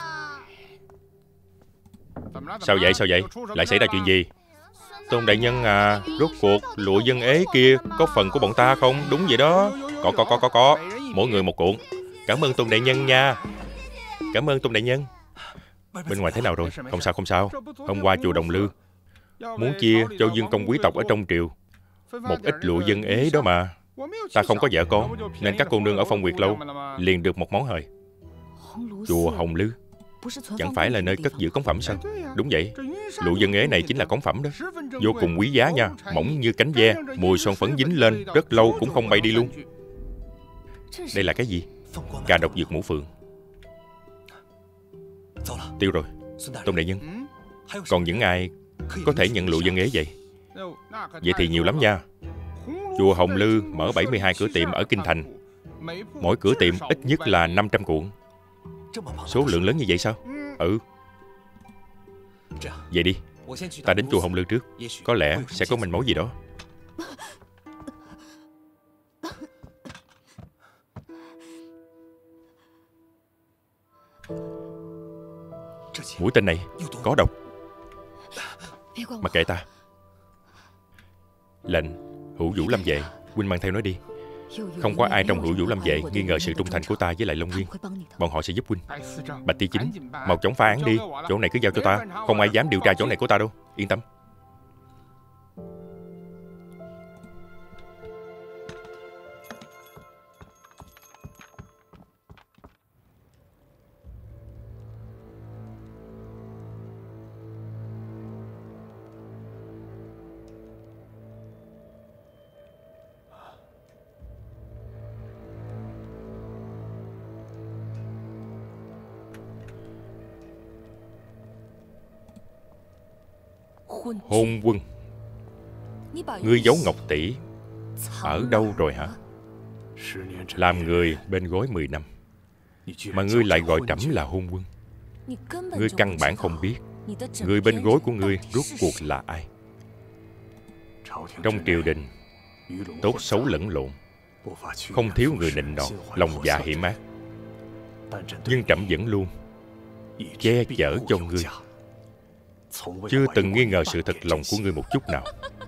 Sao vậy? Lại xảy ra chuyện gì? Tôn đại nhân à, rốt cuộc lụa dân ế kia có phần của bọn ta không? Đúng vậy đó. Có. Mỗi người một cuộn. Cảm ơn Tôn đại nhân nha. Cảm ơn Tôn đại nhân. Bên ngoài thế nào rồi? Không sao. Hôm qua chùa Đồng Lư muốn chia cho dương công quý tộc ở trong triều một ít lụa dân ế đó mà. Ta không có vợ con, nên các cô nương ở Phong Nguyệt Lâu liền được một món hời. Chùa Hồng Lư chẳng phải là nơi cất giữ cống phẩm sao? Đúng vậy, lụa dân ế này chính là cống phẩm đó. Vô cùng quý giá nha, mỏng như cánh ve, mùi son phấn dính lên rất lâu cũng không bay đi luôn. Đây là cái gì? Cà độc dược mũ phượng. Tiêu rồi. Tôn đại nhân, còn những ai có thể nhận lụa dân ế vậy? Vậy thì nhiều lắm nha. Chùa Hồng Lư mở 72 cửa tiệm ở kinh thành. Mỗi cửa tiệm ít nhất là 500 cuộn. Số lượng lớn như vậy sao? Ừ. Vậy đi, ta đến chùa Hồng Lư trước. Có lẽ sẽ có manh mối gì đó. Mũi tên này có độc. Mặc kệ ta. Lệnh Hữu Vũ Lâm Vệ, huynh mang theo nó đi. Không có ai trong Hữu Vũ Lâm Vệ nghi ngờ sự trung thành của ta với lại Long Nguyên. Bọn họ sẽ giúp huynh. Bạch Ti Chính, mau chóng phá án đi. Chỗ này cứ giao cho ta. Không ai dám điều tra chỗ này của ta đâu. Yên tâm. Hôn quân. Ngươi giấu Ngọc tỷ ở đâu rồi hả? Làm người bên gối 10 năm mà ngươi lại gọi trẫm là hôn quân. Ngươi căn bản không biết người bên gối của ngươi rốt cuộc là ai. Trong triều đình tốt xấu lẫn lộn, không thiếu người nịnh nọt, lòng dạ hiểm ác. Nhưng trẫm vẫn luôn che chở cho ngươi, chưa từng nghi ngờ sự thật lòng của ngươi một chút nào.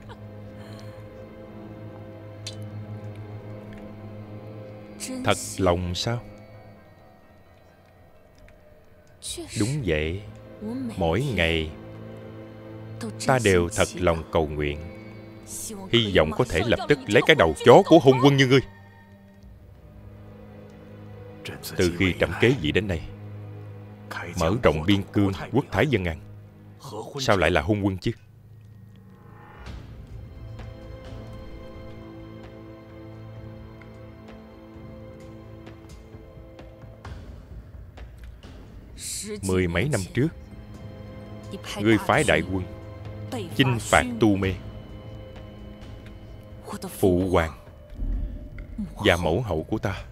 Thật lòng sao? Đúng vậy. Mỗi ngày ta đều thật lòng cầu nguyện, hy vọng có thể lập tức lấy cái đầu chó của hung quân như ngươi. Từ khi trẫm kế vị đến nay, mở rộng biên cương, quốc thái dân an, sao lại là hung quân chứ? Mười mấy năm trước, ngươi phái đại quân chinh phạt Tu Mê. Phụ hoàng và mẫu hậu của ta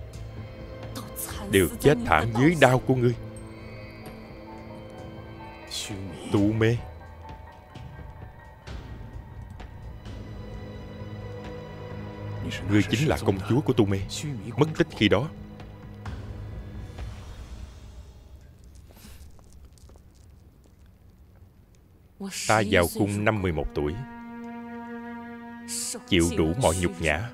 đều chết thảm dưới đao của ngươi. Tu Mê, ngươi chính là công chúa của Tu Mê, mất tích khi đó. Ta vào cung năm 11 tuổi, chịu đủ mọi nhục nhã.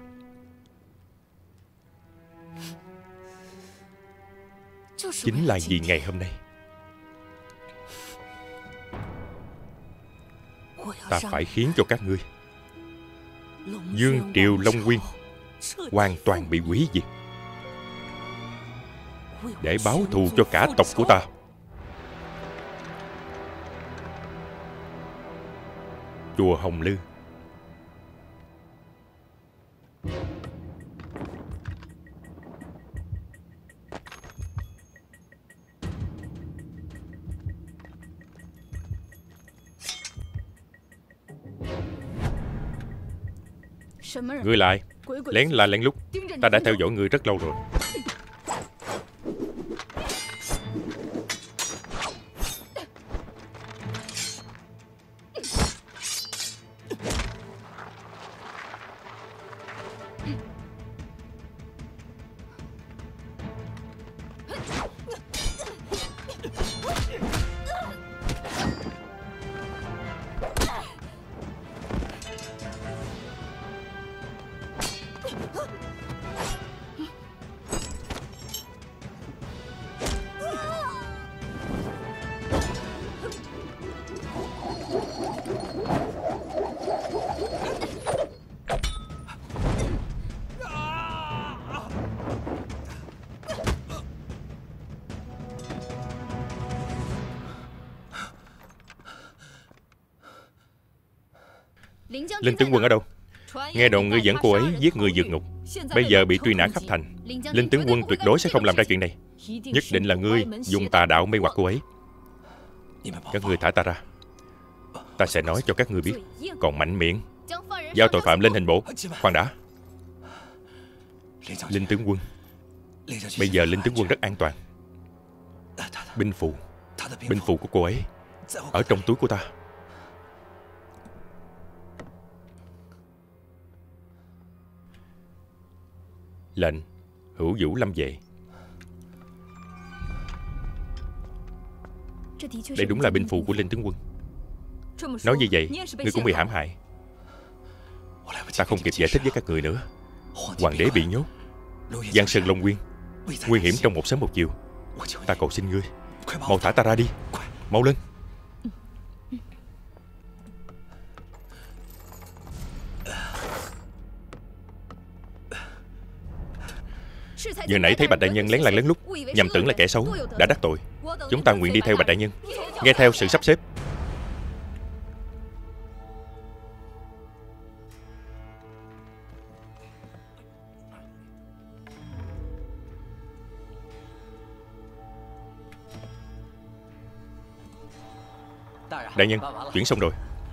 Chính là vì ngày hôm nay ta phải khiến cho các ngươi Dương Triều Long Nguyên hoàn toàn bị hủy diệt, để báo thù cho cả tộc của ta. Chùa Hồng Lư. Ngươi lại lén la lén lút. Ta đã theo dõi ngươi rất lâu rồi. Linh tướng quân ở đâu? Nghe đồn ngươi dẫn cô ấy giết người vượt ngục, bây giờ bị truy nã khắp thành. Linh tướng quân tuyệt đối sẽ không làm ra chuyện này. Nhất định là ngươi dùng tà đạo mê hoặc cô ấy. Các ngươi thả ta ra, ta sẽ nói cho các ngươi biết. Còn mạnh miệng, giao tội phạm lên hình bộ. Khoan đã. Linh tướng quân, bây giờ Linh tướng quân rất an toàn. Binh phù của cô ấy ở trong túi của ta. Lệnh Hữu Vũ Lâm Vệ. Đây đúng là binh phù của Linh tướng quân. Nói như vậy, ngươi cũng bị hãm hại. Ta không kịp giải thích với các người nữa. Hoàng đế bị nhốt, Giang Sơn Long Nguyên nguy hiểm trong một sớm một chiều. Ta cầu xin ngươi, mau thả ta ra đi. Mau lên. Vừa nãy thấy Bạch đại nhân lén làng lén lút, nhầm tưởng là kẻ xấu, đã đắc tội. Chúng ta nguyện đi theo Bạch đại nhân, nghe theo sự sắp xếp. Đại nhân, chuyển xong rồi.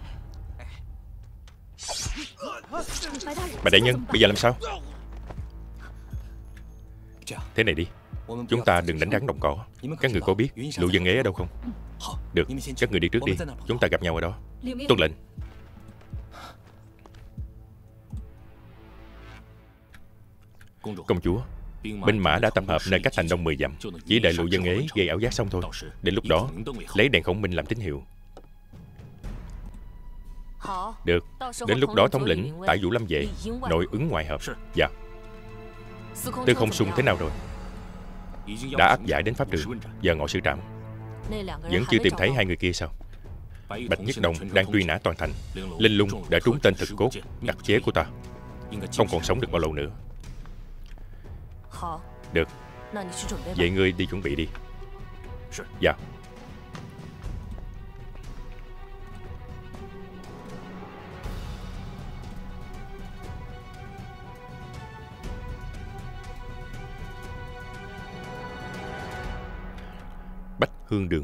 Bạch đại nhân, bây giờ làm sao? Thế này đi, chúng ta đừng đánh rắn động cỏ. Các người có biết Lũ Dân Ế ở đâu không? Được, các người đi trước đi, chúng ta gặp nhau ở đó. Tuân lệnh. Công chúa, Binh mã đã tập hợp nơi cách thành Đông 10 dặm, chỉ đợi Lục Dân Ế gây ảo giác xong thôi. Đến lúc đó, lấy đèn khổng minh làm tín hiệu. Được, đến lúc đó thống lĩnh Tại Vũ Lâm vệ, nội ứng ngoại hợp. Dạ. Tư Không Xung thế nào rồi? Đã áp giải đến pháp trường, giờ ngồi xử trảm. Vẫn chưa tìm thấy hai người kia sao? Bạch Nhất Đồng đang truy nã toàn thành. Linh Lung đã trúng tên thực cốt đặc chế của ta, không còn sống được bao lâu nữa. Được, vậy ngươi đi chuẩn bị đi. Dạ. Bách Hương Đường.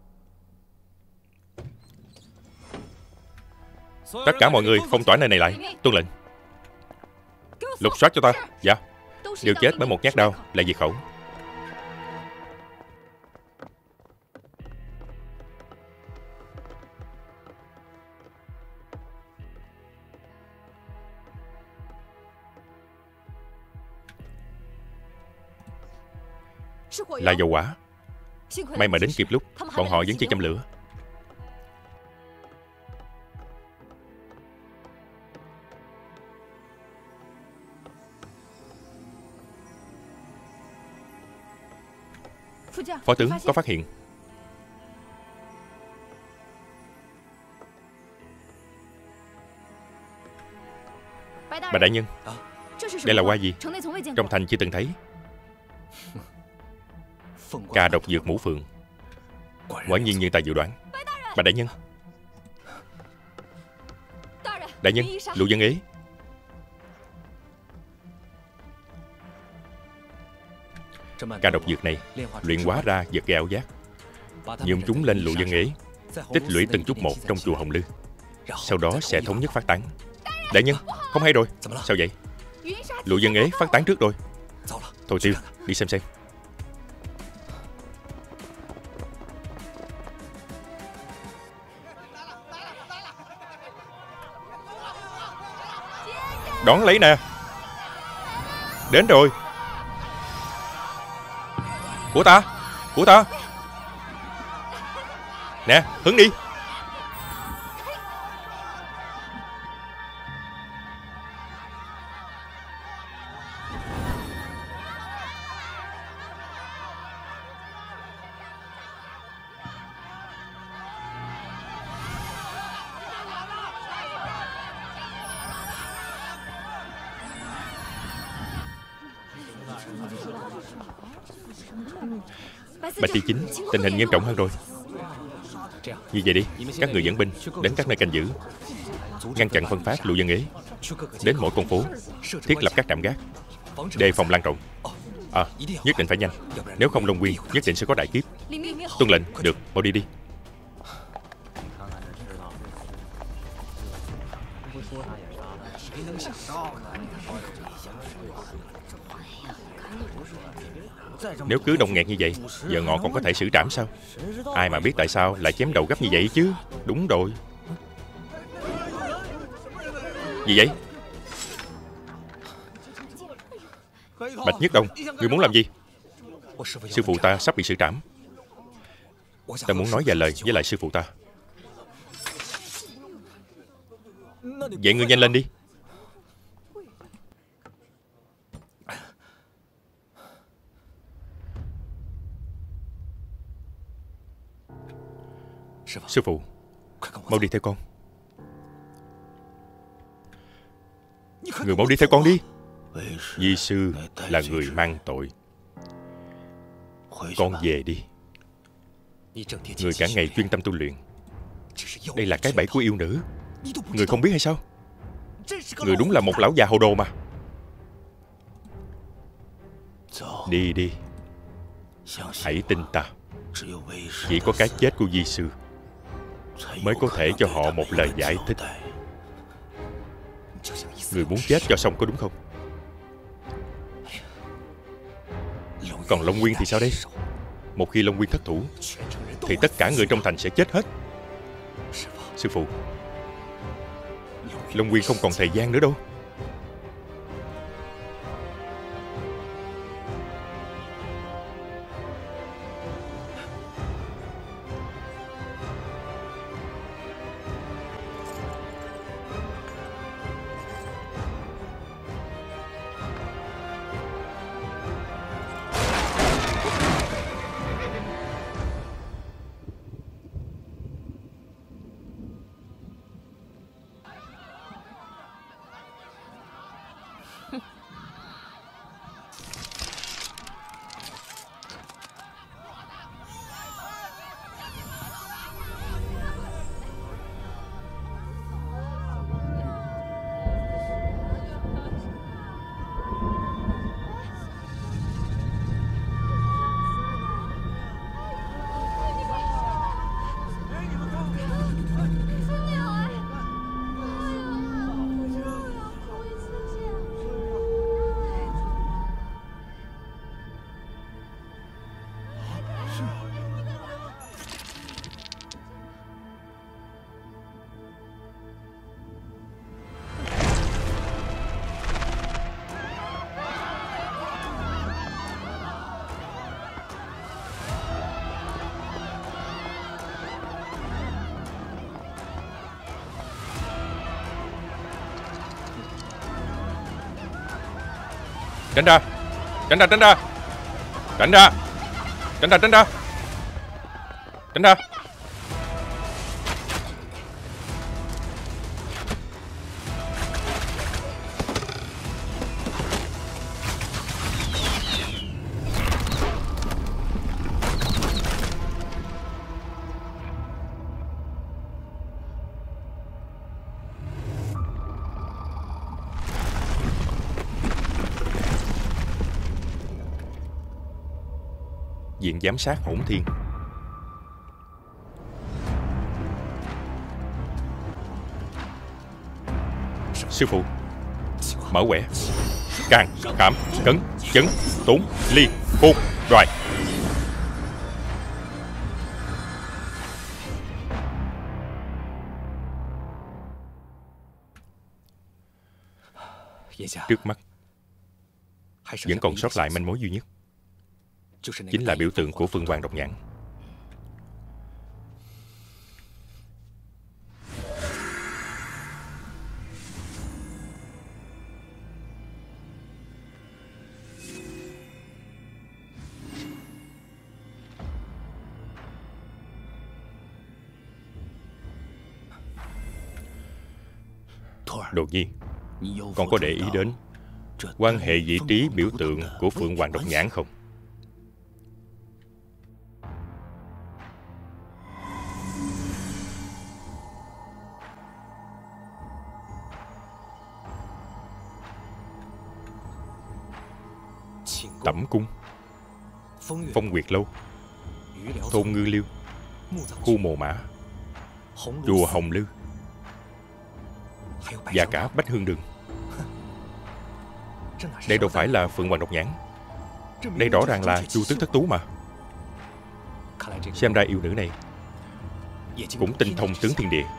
Tất cả mọi người phong tỏa nơi này lại. Tuân lệnh. Lục soát cho ta. Dạ. Đều chết bởi một nhát đao là diệt khẩu. Là dầu hỏa. May mà đến kịp lúc, bọn họ vẫn chưa châm lửa. Phó tướng có phát hiện. Bà đại nhân, đây là hoa gì? Trong thành chưa từng thấy. Cà độc dược mũ phượng. Quả nhiên như ta dự đoán. Bà đại nhân. Đại nhân, Lục Dân Ế. Cà độc dược này luyện hóa ra vật gây ảo giác, nhường chúng lên Lục Dân Ế, tích lũy từng chút một trong chùa Hồng Lư, sau đó sẽ thống nhất phát tán. Đại nhân, không hay rồi. Sao vậy? Lục Dân Ế phát tán trước rồi. Thôi Tiêu, đi xem. Đón lấy nè. Đến rồi. Của ta. Nè, hướng đi. Bạch Tri Chính, tình hình nghiêm trọng hơn rồi. Như vậy đi, các người dẫn binh đến các nơi canh giữ, ngăn chặn phân phát Lục Dân Ế. Đến mỗi con phố thiết lập các trạm gác, đề phòng lan rộng. Nhất định phải nhanh, nếu không Long Nguyên nhất định sẽ có đại kiếp. Tuân lệnh. Được, mau đi. Nếu cứ đông nghẹt như vậy, giờ ngọ còn có thể xử trảm sao? Ai mà biết tại sao lại chém đầu gấp như vậy chứ. Đúng rồi. Gì vậy? Bạch Nhất Đồng, ngươi muốn làm gì? Sư phụ ta sắp bị xử trảm. Ta muốn nói vài lời với lại sư phụ ta. Vậy ngươi nhanh lên đi. Sư phụ, mau đi theo con. Người mau đi theo con đi. Di sư là người mang tội. Con về đi. Người cả ngày chuyên tâm tu luyện. Đây là cái bẫy của yêu nữ. Người không biết hay sao? Người đúng là một lão già hồ đồ mà. Đi. Hãy tin ta. Chỉ có cái chết của Di sư mới có thể cho họ một lời giải thích. Người muốn chết cho xong có đúng không? Còn Long Nguyên thì sao đây? Một khi Long Nguyên thất thủ thì tất cả người trong thành sẽ chết hết. Sư phụ, Long Nguyên không còn thời gian nữa đâu. Tránh ra. Tránh ra, tránh ra. Tránh ra. Tránh ra, tránh ra. Tránh ra. Viện giám sát Hỗn Thiên. Sư phụ. Mở quẻ. Can, khảm, cấn, chấn, tốn, ly, khôn, đoài. Trước mắt vẫn còn sót lại manh mối duy nhất, chính là biểu tượng của Phượng Hoàng Độc Nhãn. Đột nhiên, con có để ý đến quan hệ vị trí biểu tượng của Phượng Hoàng Độc Nhãn không? Tẩm Cung, Phong Nguyệt Lâu, Thôn Ngư Liêu, khu Mồ Mã, chùa Hồng Lư và cả Bách Hương Đường. Đây đâu phải là Phượng Hoàng Độc Nhãn, đây rõ ràng là Chu Tước Thất Tú mà. Xem ra yêu nữ này cũng tinh thông tướng thiên địa.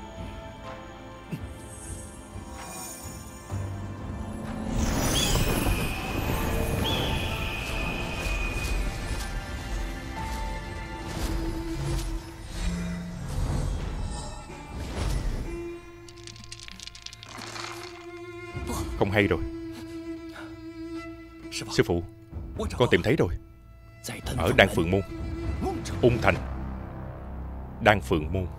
Không hay rồi. Sư phụ, con tìm thấy rồi. Ở Đan Phượng Môn, Ung Thành. Đan Phượng Môn.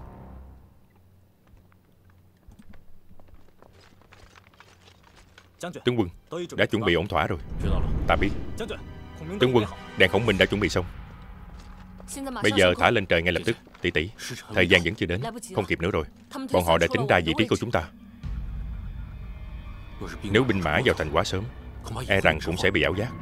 Tướng quân đã chuẩn bị ổn thỏa rồi. Ta biết. Tướng quân, đèn Khổng Minh đã chuẩn bị xong. Bây giờ thả lên trời ngay lập tức. Tỷ tỷ, thời gian vẫn chưa đến, không kịp nữa rồi. Bọn họ đã tính ra vị trí của chúng ta. Nếu binh mã vào thành quá sớm, e rằng cũng sẽ bị ảo giác.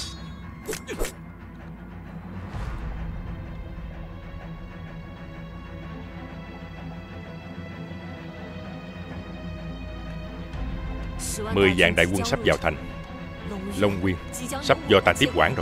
Mười vạn đại quân sắp vào thành. Long Nguyên sắp do ta tiếp quản rồi.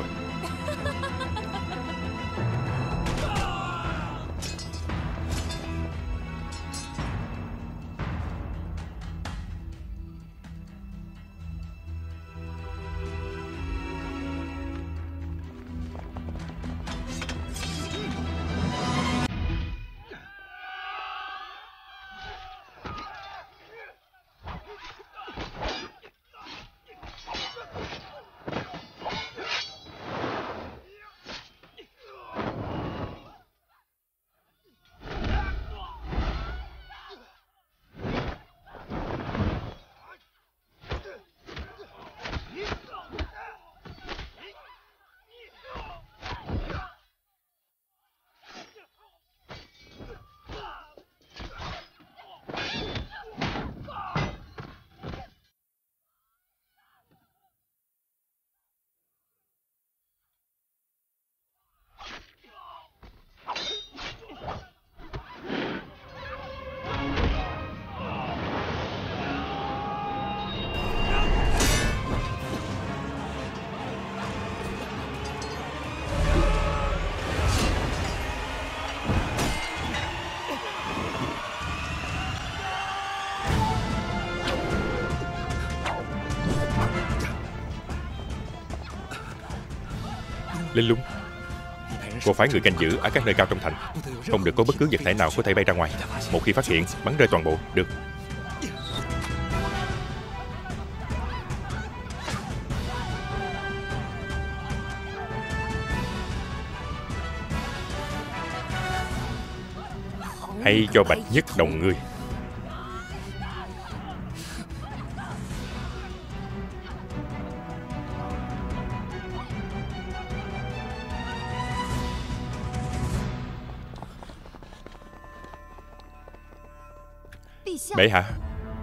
Linh Lung, cô phái người canh giữ ở các nơi cao trong thành, không được có bất cứ vật thể nào có thể bay ra ngoài. Một khi phát hiện, bắn rơi toàn bộ. Được. Hay cho Bạch Nhất đồng ngươi. Bệ hạ,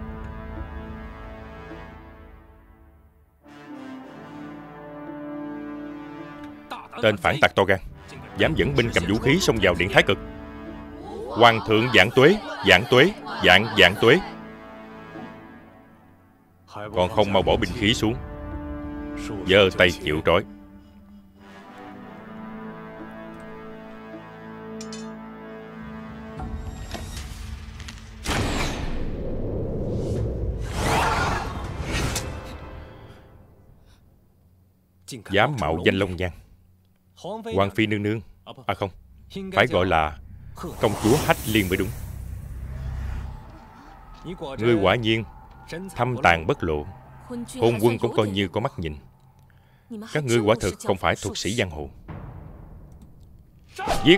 tên phản tặc to gan, dám dẫn binh cầm vũ khí xông vào điện Thái Cực. Hoàng thượng vạn tuế, vạn tuế, vạn tuế. Còn không mau bỏ binh khí xuống, giơ tay chịu trói. Dám mạo danh Long Nhan. Hoàng phi nương nương, à không, phải gọi là công chúa Hách Liên mới đúng. Ngươi quả nhiên thâm tàng bất lộ, hôn quân cũng coi như có mắt nhìn. Các ngươi quả thực không phải thuật sĩ giang hồ. Giết!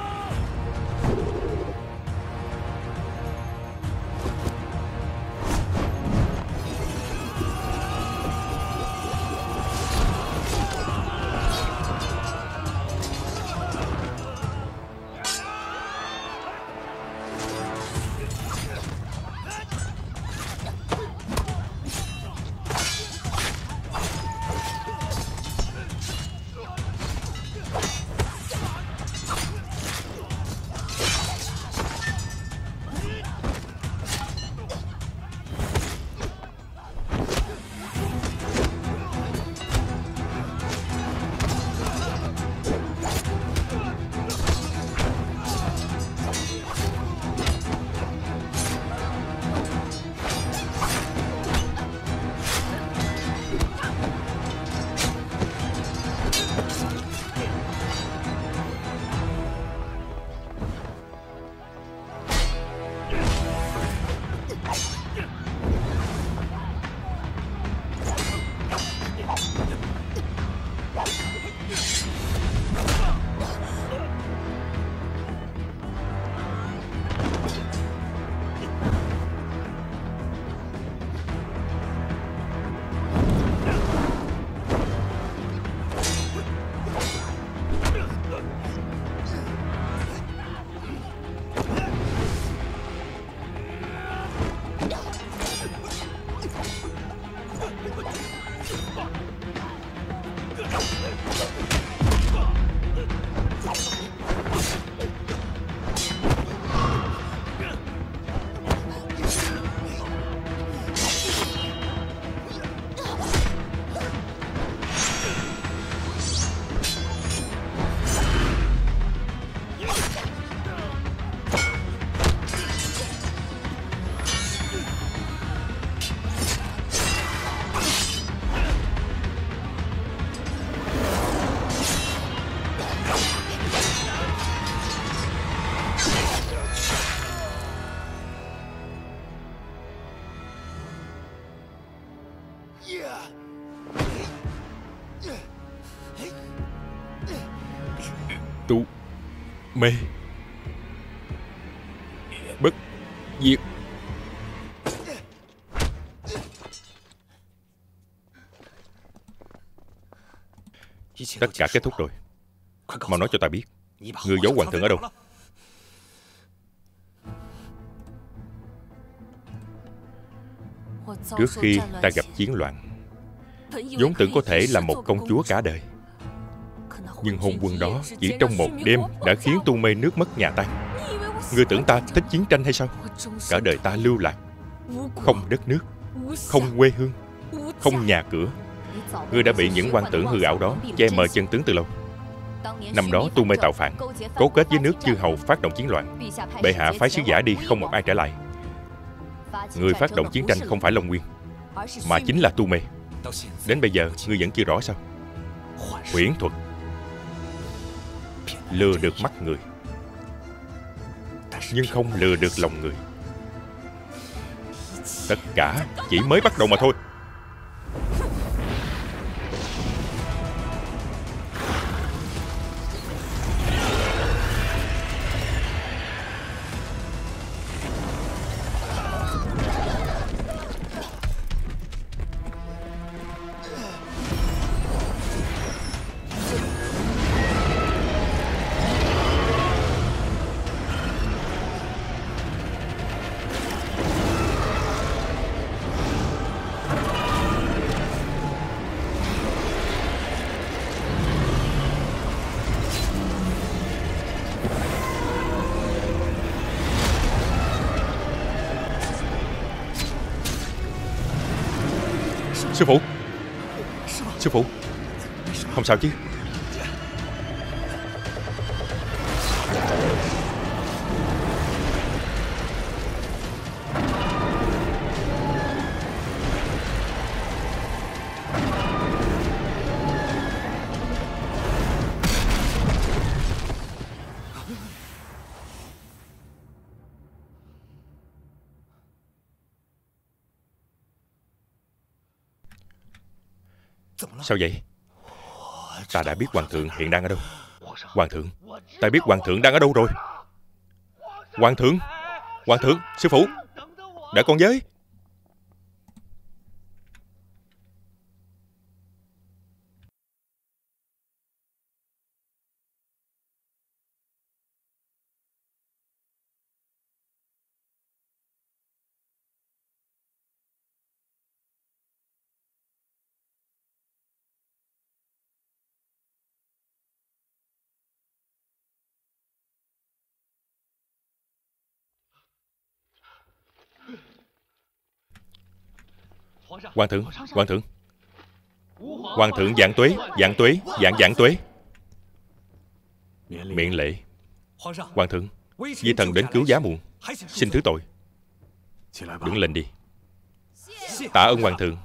Tu mê bất diệt. Tất cả kết thúc rồi. Mau nói cho ta biết, người giấu hoàng thượng ở đâu? Trước khi ta gặp chiến loạn, vốn tưởng có thể là một công chúa cả đời. Nhưng hôn quân đó chỉ trong một đêm đã khiến Tu Mê nước mất nhà tan. Ngươi tưởng ta thích chiến tranh hay sao? Cả đời ta lưu lạc, không đất nước, không quê hương, không nhà cửa. Ngươi đã bị những quan tưởng hư ảo đó che mờ chân tướng từ lâu. Năm đó Tu Mê tạo phản, cấu kết với nước chư hầu phát động chiến loạn. Bệ hạ phái sứ giả đi không một ai trở lại. Người phát động chiến tranh không phải Long Nguyên, mà chính là Tu Mê. Đến bây giờ ngươi vẫn chưa rõ sao? Huyễn thuật lừa được mắt người, nhưng không lừa được lòng người. Tất cả chỉ mới bắt đầu mà thôi. Sư phụ. Sư phụ, không sao chứ? Sao vậy? Ta đã biết Hoàng thượng hiện đang ở đâu. Hoàng thượng, ta biết Hoàng thượng đang ở đâu rồi. Hoàng thượng, Hoàng thượng, sư phụ, đợi con với. Hoàng thượng, Hoàng thượng, Hoàng thượng vạn tuế, vạn tuế, vạn tuế. Miệng lễ. Hoàng thượng, vi thần đến cứu giá muộn, xin thứ tội. Đứng lên đi. Tạ ơn Hoàng thượng.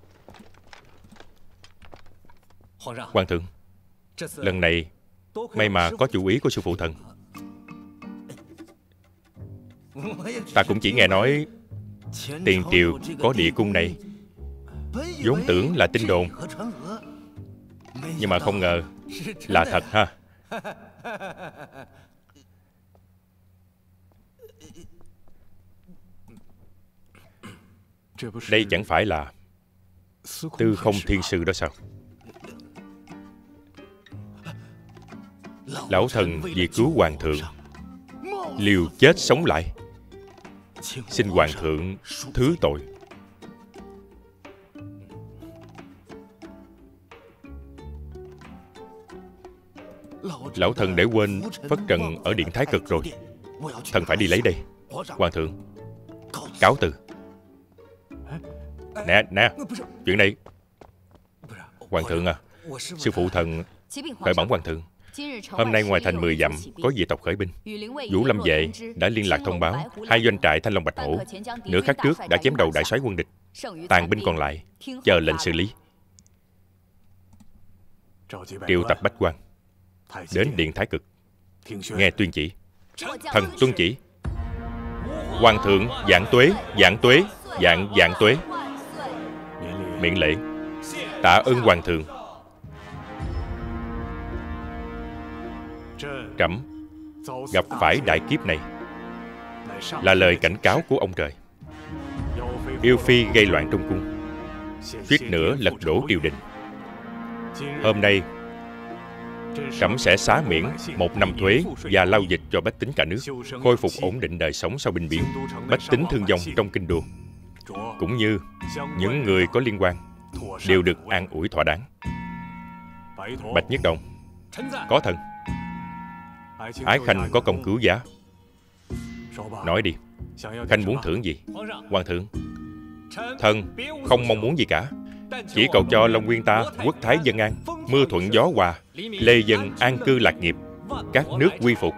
Hoàng thượng, lần này may mà có chủ ý của sư phụ thần. Ta cũng chỉ nghe nói tiền triều có địa cung này, vốn tưởng là tin đồn, nhưng mà không ngờ là thật ha. Đây chẳng phải là Tư Không Thiên Sư đó sao? Lão thần vì cứu Hoàng thượng liều chết sống lại, xin Hoàng thượng thứ tội. Lão thần để quên phất trần ở điện Thái Cực rồi. Thần phải đi lấy đây. Hoàng thượng, cáo từ. Nè, chuyện này. Hoàng thượng à, sư phụ thần khởi bẩm Hoàng thượng. Hôm nay ngoài thành 10 dặm có dị tộc khởi binh. Vũ Lâm vệ đã liên lạc thông báo 2 doanh trại Thanh Long Bạch Hổ nửa khắc trước đã chém đầu đại soái quân địch. Tàn binh còn lại chờ lệnh xử lý. Triệu tập bách quan đến điện Thái Cực, nghe tuyên chỉ. Thần tuân chỉ. Hoàng thượng vạn tuế, vạn tuế, vạn tuế. Miệng lễ. Tạ ơn Hoàng thượng. Trẫm gặp phải đại kiếp này là lời cảnh cáo của ông trời. Yêu phi gây loạn trong cung, suýt nữa lật đổ triều đình. Hôm nay trẫm sẽ xá miễn 1 năm thuế và lao dịch cho bách tính cả nước, khôi phục ổn định đời sống sau binh biến. Bách tính thương vong trong kinh đô cũng như những người có liên quan đều được an ủi thỏa đáng. Bạch Nhất Đồng, có thần. Ái Khanh có công cứu giá. Nói đi, Khanh muốn thưởng gì? Hoàng thượng, thần không mong muốn gì cả, chỉ cầu cho Long Nguyên ta quốc thái dân an, mưa thuận gió hòa, lê dân an cư lạc nghiệp, các nước quy phục.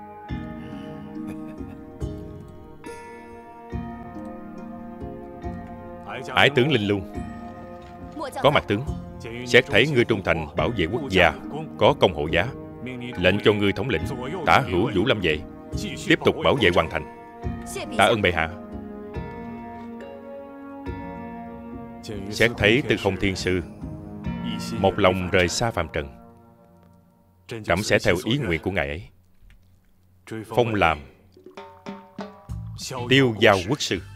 Ái tướng Linh Lung, có mặt tướng, xét thấy ngươi trung thành bảo vệ quốc gia, có công hộ giá, lệnh cho ngươi thống lĩnh Tả hữu Vũ Lâm vệ tiếp tục bảo vệ hoàn thành. Tạ ơn bệ hạ. Xét thấy Tư Không Thiên Sư một lòng rời xa phàm trần, trẫm sẽ theo ý nguyện của ngài ấy, phong làm Tiêu Giao quốc sư.